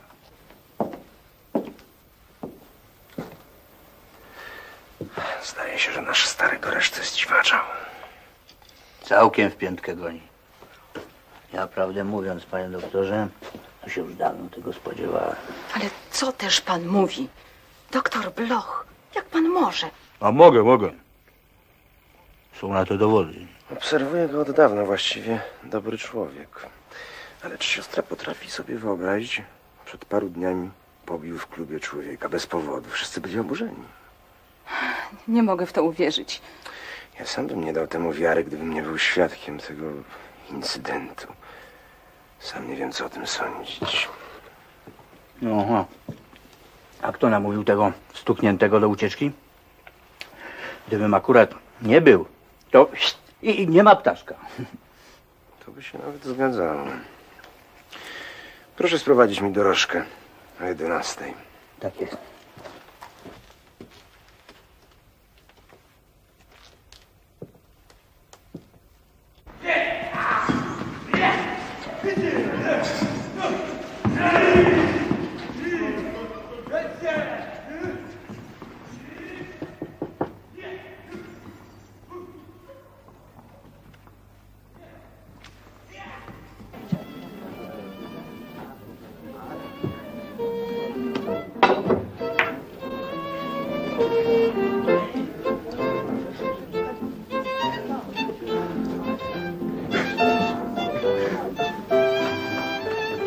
Speaker 9: Zdaje się, że nasz stary do reszty zdziwaczał.
Speaker 15: Całkiem w piętkę goni. Ja prawdę mówiąc, panie doktorze, to się już dawno tego spodziewałem.
Speaker 6: Ale co też pan mówi? Doktor Bloch, jak pan może?
Speaker 15: A mogę, mogę. Są na to dowody.
Speaker 9: Obserwuję go od dawna właściwie. Dobry człowiek. Ale czy siostra potrafi sobie wyobrazić? Przed paru dniami pobił w klubie człowieka bez powodu. Wszyscy byli oburzeni.
Speaker 6: Nie mogę w to uwierzyć.
Speaker 9: Ja sam bym nie dał temu wiary, gdybym nie był świadkiem tego incydentu. Sam nie wiem, co o tym sądzić.
Speaker 15: Aha. A kto namówił tego stukniętego do ucieczki? Gdybym akurat nie był, to i, i nie ma ptaszka.
Speaker 9: To by się nawet zgadzało. Proszę sprowadzić mi dorożkę o jedenastej.
Speaker 15: Tak jest.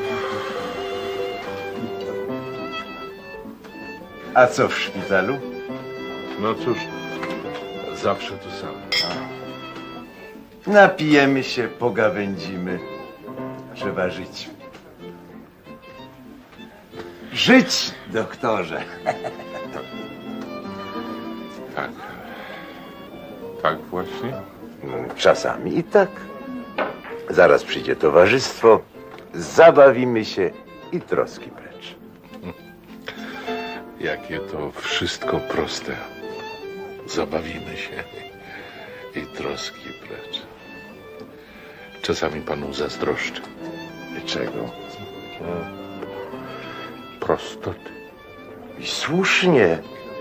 Speaker 7: A co w szpitalu?
Speaker 5: No cóż, zawsze to samo.
Speaker 7: Napijemy się, pogawędzimy. Trzeba żyć. Żyć, doktorze.
Speaker 5: Tak. Tak właśnie?
Speaker 7: No, czasami i tak. Zaraz przyjdzie towarzystwo, zabawimy się i troski precz.
Speaker 5: Jakie to wszystko proste. Zabawimy się i troski precz. Czasami panu zazdroszczę.
Speaker 7: Czego?
Speaker 5: Prostoty.
Speaker 7: I słusznie.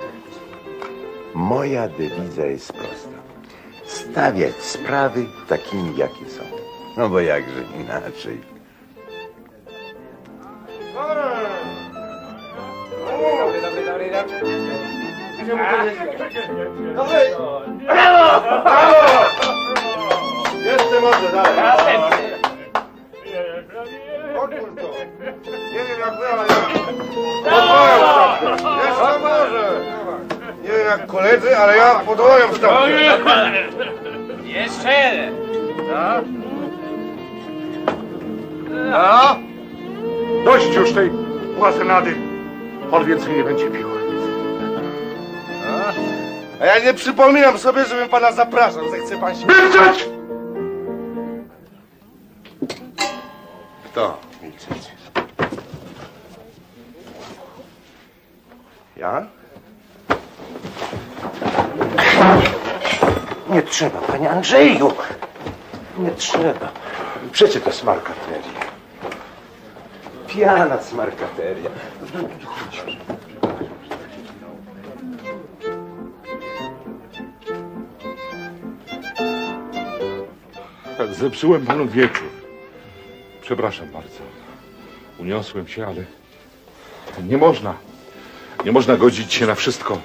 Speaker 7: Moja dewiza jest prosta. Stawiać sprawy takimi, jakie są. No bo jakże inaczej.
Speaker 13: Brawo! Brawo! Jeszcze może dalej. Otwórz to. Nie wiem jak wy, ale ja... Podwoję stawkę. Jeszcze może. Nie wiem jak koledzy, ale ja podwoję stawkę.
Speaker 14: Jeszcze jeden.
Speaker 10: No? No? Dość już tej łazenady. On więcej nie będzie pił.
Speaker 13: A ja nie przypominam sobie, żebym pana zapraszał. Zechce pan się...
Speaker 10: Milczeć!
Speaker 7: Kto milczeć? Ja? Nie trzeba, panie Andrzeju. Nie trzeba. Przecie to smarkateria. Pijana smarkateria.
Speaker 10: Zepsułem panu wieczór. Przepraszam bardzo. Uniosłem się, ale nie można. Nie można godzić się na wszystko.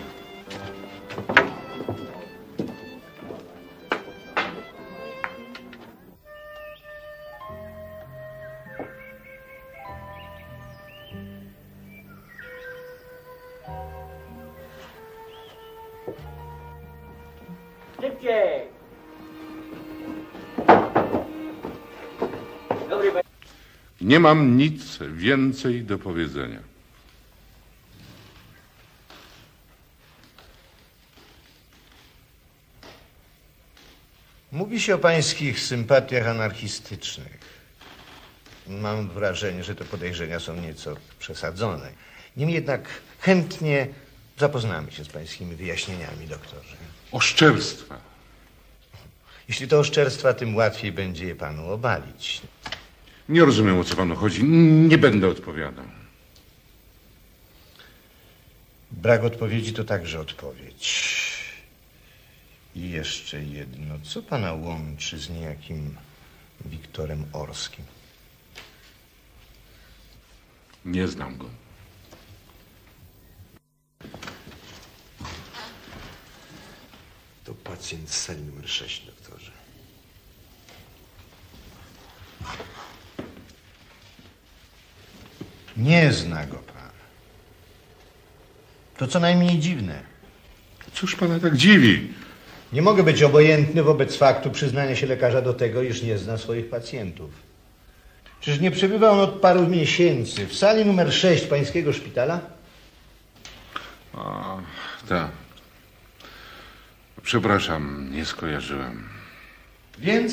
Speaker 14: Szybciej!
Speaker 5: Nie mam nic więcej do powiedzenia.
Speaker 19: Mówi się o pańskich sympatiach anarchistycznych. Mam wrażenie, że te podejrzenia są nieco przesadzone. Niemniej jednak chętnie zapoznamy się z pańskimi wyjaśnieniami, doktorze.
Speaker 5: Oszczerstwa.
Speaker 19: Jeśli to oszczerstwa, tym łatwiej będzie je panu obalić.
Speaker 5: Nie rozumiem, o co panu chodzi. Nie będę odpowiadał.
Speaker 19: Brak odpowiedzi to także odpowiedź. I jeszcze jedno. Co pana łączy z niejakim Wiktorem Orskim?
Speaker 5: Nie znam go.
Speaker 18: To pacjent z sali numer sześć, doktorze.
Speaker 19: Nie zna go pan. To co najmniej dziwne.
Speaker 5: Cóż pana tak dziwi?
Speaker 19: Nie mogę być obojętny wobec faktu przyznania się lekarza do tego, iż nie zna swoich pacjentów. Czyż nie przebywał on od paru miesięcy w sali numer sześć pańskiego szpitala?
Speaker 5: A, tak. Przepraszam, nie skojarzyłem.
Speaker 19: Więc?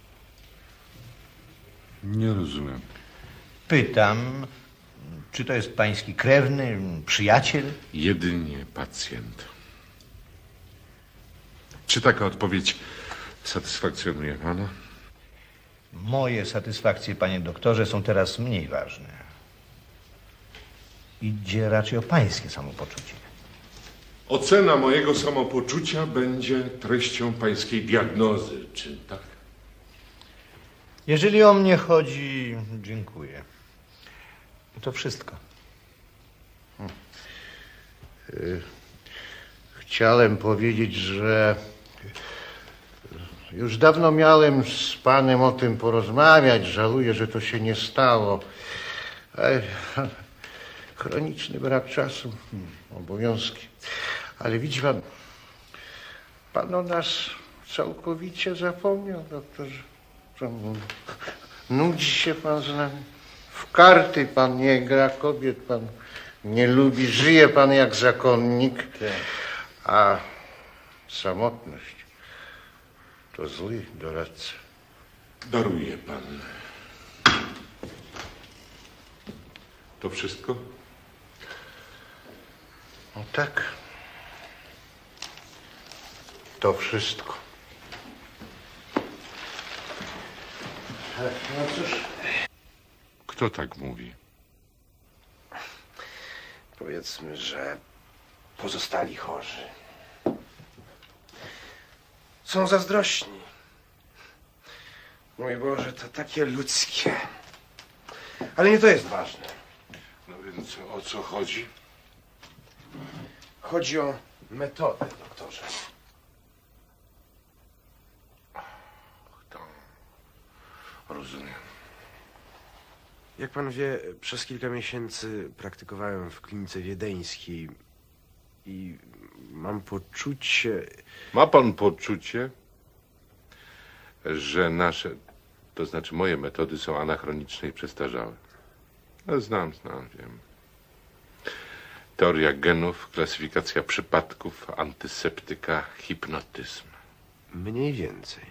Speaker 5: Nie rozumiem.
Speaker 19: Pytam, czy to jest pański krewny, przyjaciel?
Speaker 5: Jedynie pacjent. Czy taka odpowiedź satysfakcjonuje pana?
Speaker 19: Moje satysfakcje, panie doktorze, są teraz mniej ważne. Idzie raczej o pańskie samopoczucie.
Speaker 5: Ocena mojego samopoczucia będzie treścią pańskiej diagnozy, czy tak?
Speaker 19: Jeżeli o mnie chodzi, dziękuję. To wszystko. Hmm. Chciałem powiedzieć, że już dawno miałem z panem o tym porozmawiać. Żałuję, że to się nie stało. Chroniczny brak czasu, obowiązki. Ale widzi pan,
Speaker 2: Pan o nas całkowicie zapomniał, doktorze. Co, nudzi się pan z nami? W karty pan nie gra, kobiet pan nie lubi, żyje pan jak zakonnik, a samotność to zły doradca.
Speaker 5: Daruje pan. To wszystko?
Speaker 2: No tak. To wszystko. No cóż.
Speaker 5: Kto tak mówi?
Speaker 11: Powiedzmy, że pozostali chorzy. Są zazdrośni. Mój Boże, to takie ludzkie. Ale nie to jest ważne.
Speaker 5: No więc o co chodzi?
Speaker 11: Chodzi o metodę, doktorze.
Speaker 5: Rozumiem.
Speaker 11: Jak pan wie, przez kilka miesięcy praktykowałem w klinice wiedeńskiej i mam poczucie...
Speaker 5: Ma pan poczucie, że nasze, to znaczy moje metody są anachroniczne i przestarzałe? No, znam, znam, wiem. Teoria genów, klasyfikacja przypadków, antyseptyka, hipnotyzm.
Speaker 11: Mniej więcej.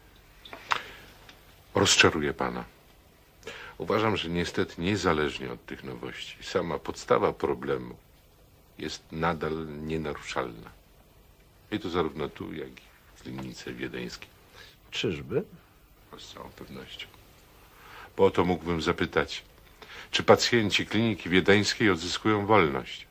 Speaker 5: Rozczaruje pana. Uważam, że niestety niezależnie od tych nowości, sama podstawa problemu jest nadal nienaruszalna. I to zarówno tu, jak i w klinice wiedeńskiej.
Speaker 11: Czyżby?
Speaker 5: Z całą pewnością. Bo o to mógłbym zapytać, czy pacjenci kliniki wiedeńskiej odzyskują wolność?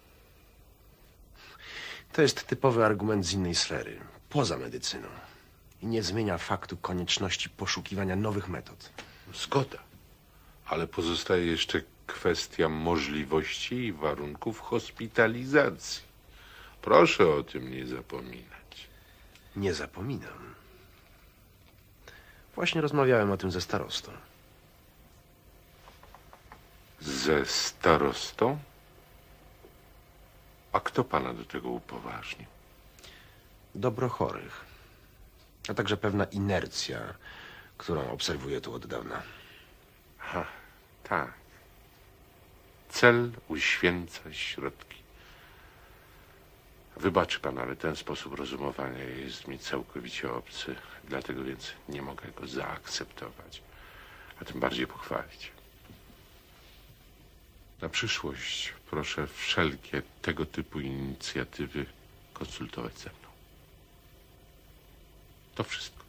Speaker 11: To jest typowy argument z innej sfery, poza medycyną. I nie zmienia faktu konieczności poszukiwania nowych metod.
Speaker 5: Zgoda. Ale pozostaje jeszcze kwestia możliwości i warunków hospitalizacji. Proszę o tym nie zapominać.
Speaker 11: Nie zapominam. Właśnie rozmawiałem o tym ze starostą.
Speaker 5: Ze starostą? A kto pana do tego upoważnił?
Speaker 11: Dobro chorych. A także pewna inercja, którą obserwuję tu od dawna.
Speaker 5: Ha, tak. Cel uświęca środki. Wybaczy pan, ale ten sposób rozumowania jest mi całkowicie obcy. Dlatego więc nie mogę go zaakceptować, a tym bardziej pochwalić. Na przyszłość proszę wszelkie tego typu inicjatywy konsultować ze mną. To wszystko.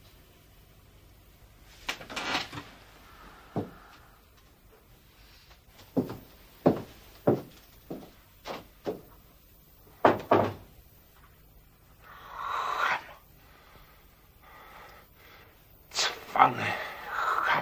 Speaker 11: Cwany cham.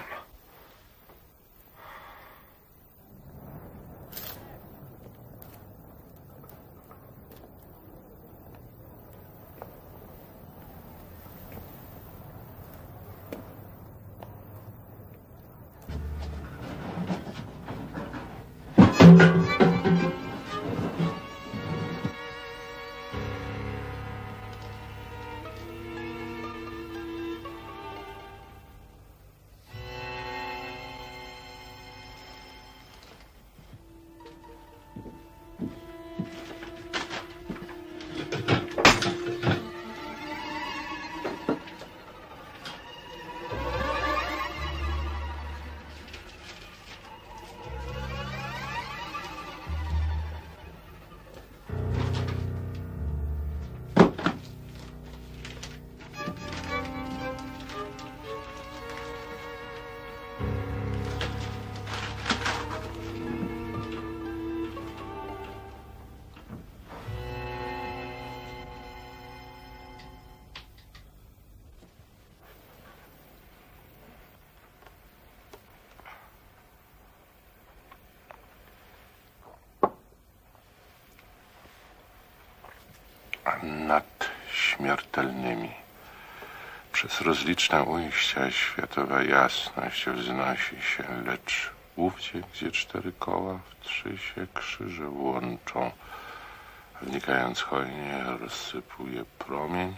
Speaker 5: Nad śmiertelnymi. Przez rozliczne ujścia światowa jasność wznosi się, lecz ówdzie, gdzie cztery koła w trzy się krzyże łączą, Wnikając hojnie, rozsypuje promień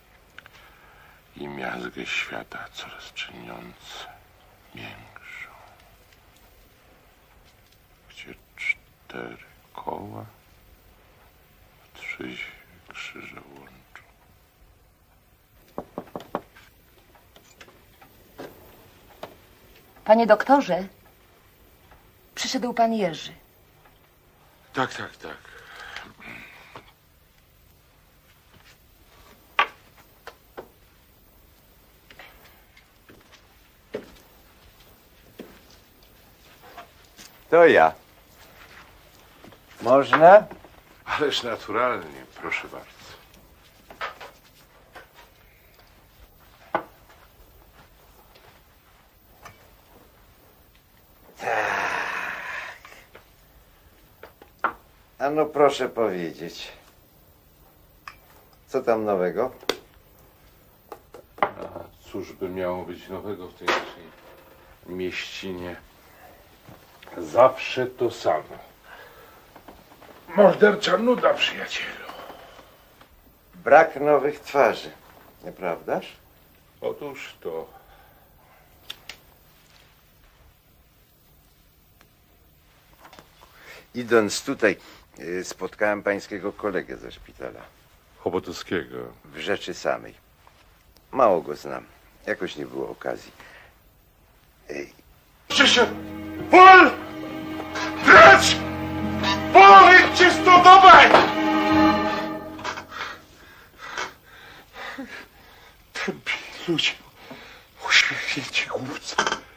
Speaker 5: i miazgę świata coraz czyniąc większą. Gdzie cztery koła w trzy krzyże łączą.
Speaker 16: Panie doktorze, przyszedł pan Jerzy.
Speaker 5: Tak, tak, tak.
Speaker 3: To ja. Można?
Speaker 5: Ależ naturalnie, proszę bardzo.
Speaker 3: A no proszę powiedzieć. Co tam nowego?
Speaker 5: A cóż by miało być nowego w tej naszej mieścinie? Zawsze to samo. Mordercza nuda, przyjacielu.
Speaker 3: Brak nowych twarzy, nieprawdaż?
Speaker 5: Otóż to.
Speaker 3: Idąc tutaj, y, spotkałem pańskiego kolegę ze szpitala.
Speaker 5: Chobotowskiego.
Speaker 3: W rzeczy samej. Mało go znam. Jakoś nie było okazji. Ej.
Speaker 10: Przyszedł! Pol! Precz! Pol, idźcie stąd obaj! Tępi ludzie, uśmiechnięci głupcy.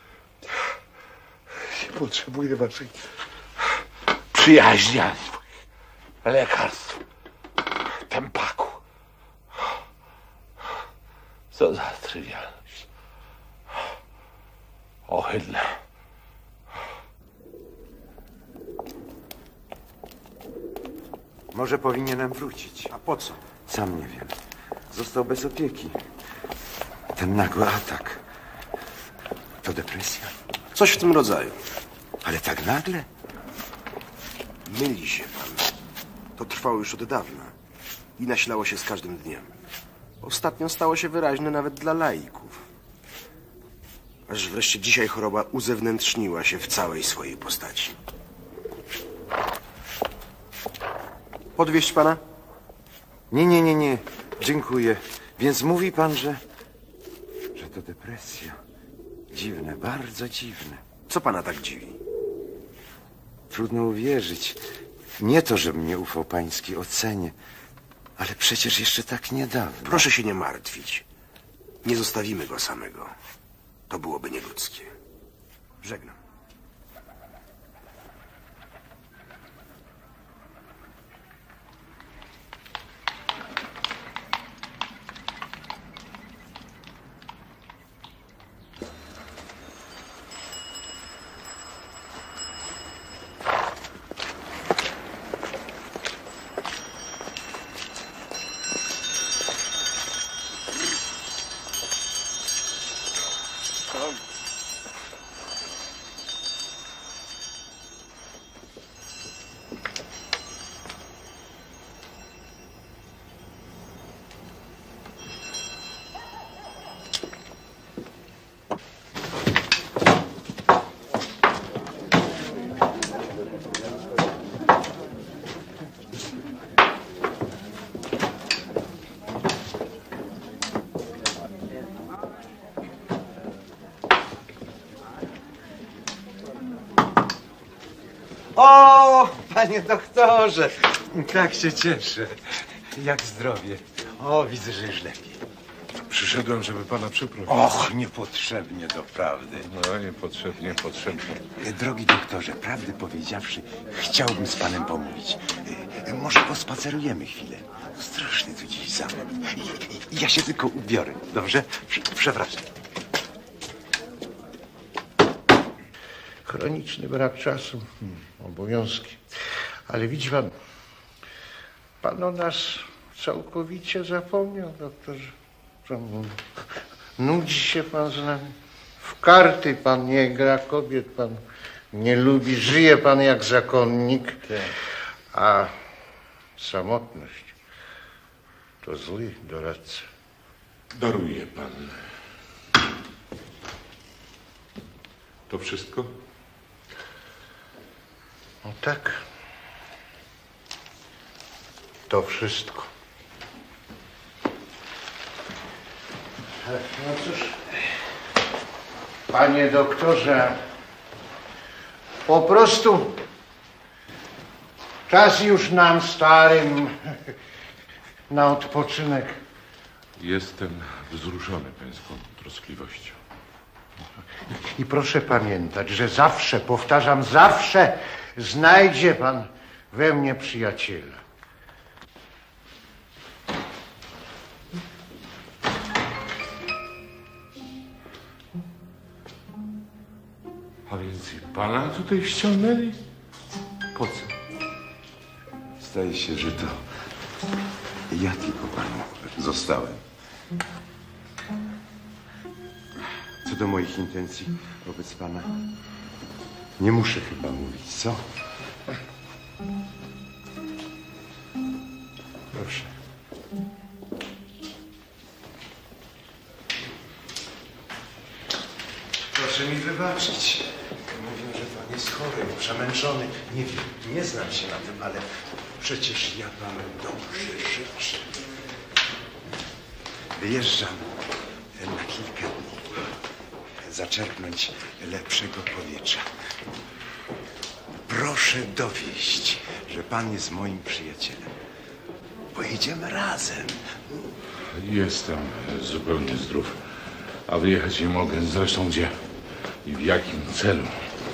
Speaker 10: Nie potrzebuję waszej przyjaźni ani swoich lekarstw. Tępaku. Co za trywialność. Ohydne.
Speaker 7: Może powinienem wrócić.
Speaker 9: A po co?
Speaker 7: Sam nie wiem. Został bez opieki. Ten nagły atak. To depresja.
Speaker 9: Coś w tym rodzaju.
Speaker 7: Ale tak nagle?
Speaker 9: Myli się pan. To trwało już od dawna i nasilało się z każdym dniem. Ostatnio stało się wyraźne nawet dla laików. Aż wreszcie dzisiaj choroba uzewnętrzniła się w całej swojej postaci. Podwieźć pana?
Speaker 7: Nie, nie, nie, nie. Dziękuję. Więc mówi pan, że... że to depresja. Dziwne, bardzo dziwne.
Speaker 9: Co pana tak dziwi?
Speaker 7: Trudno uwierzyć. Nie to, żebym nie ufał pańskiej ocenie, ale przecież jeszcze tak niedawno.
Speaker 9: Proszę się nie martwić. Nie zostawimy go samego. To byłoby nieludzkie. Żegnam.
Speaker 7: O, panie doktorze, tak się cieszę. Jak zdrowie? O, widzę, że już lepiej.
Speaker 10: Przyszedłem, żeby pana przeprosić.
Speaker 7: Och, niepotrzebnie doprawdy.
Speaker 10: No, niepotrzebnie, potrzebnie.
Speaker 7: Drogi doktorze, prawdę powiedziawszy, chciałbym z panem pomówić. Może pospacerujemy chwilę. Straszny tu dziś zamęt. Ja się tylko ubiorę, dobrze? Przepraszam.
Speaker 2: Chroniczny brak czasu, hmm, obowiązki. Ale widzi pan, pan o nas całkowicie zapomniał, doktorze. Co mówi? Nudzi się pan z nami. W karty pan nie gra, kobiet pan nie lubi, żyje pan jak zakonnik. A Samotność to zły doradca.
Speaker 10: Daruje pan. To wszystko?
Speaker 2: No tak. To wszystko. No cóż, panie doktorze, po prostu czas już nam starym na odpoczynek.
Speaker 10: Jestem wzruszony pańską troskliwością.
Speaker 2: I proszę pamiętać, że zawsze, powtarzam, zawsze znajdzie pan we mnie przyjaciela.
Speaker 10: A więc i pana tutaj ściągnęli? Po co?
Speaker 7: Zdaje się, że to ja tylko panu zostałem. Co do moich intencji wobec pana, nie muszę chyba mówić, co? Proszę.
Speaker 18: Proszę mi wybaczyć. Mówią, że pan jest chory, przemęczony. Nie wiem, nie znam się na tym, ale przecież ja panu dobrze życzę.
Speaker 7: Wyjeżdżam na kilka dni. Zaczerpnąć lepszego powietrza. Proszę dowieść, że pan jest moim przyjacielem. Pojedziemy razem.
Speaker 10: Jestem zupełnie zdrów, a wyjechać nie mogę. Zresztą gdzie i w jakim celu?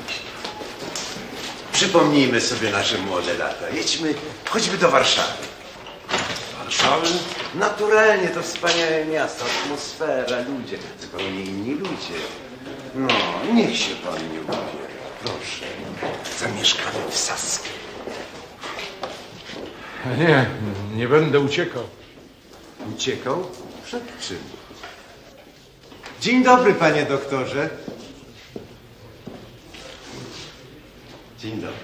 Speaker 7: Przypomnijmy sobie nasze młode lata. Jedźmy choćby do Warszawy.
Speaker 10: Warszawy?
Speaker 7: Naturalnie, to wspaniałe miasto, atmosfera, ludzie, zupełnie inni ludzie. No, niech się pan nie ubiera. Proszę, zamieszkamy w Saskie.
Speaker 10: Nie, nie będę uciekał.
Speaker 7: Uciekał? Przed czym? Dzień dobry, panie doktorze. Dzień dobry.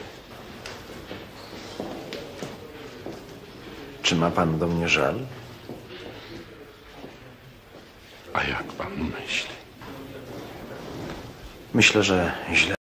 Speaker 18: Czy ma pan do mnie żal?
Speaker 10: A jak pan myśli?
Speaker 18: Myślę, że źle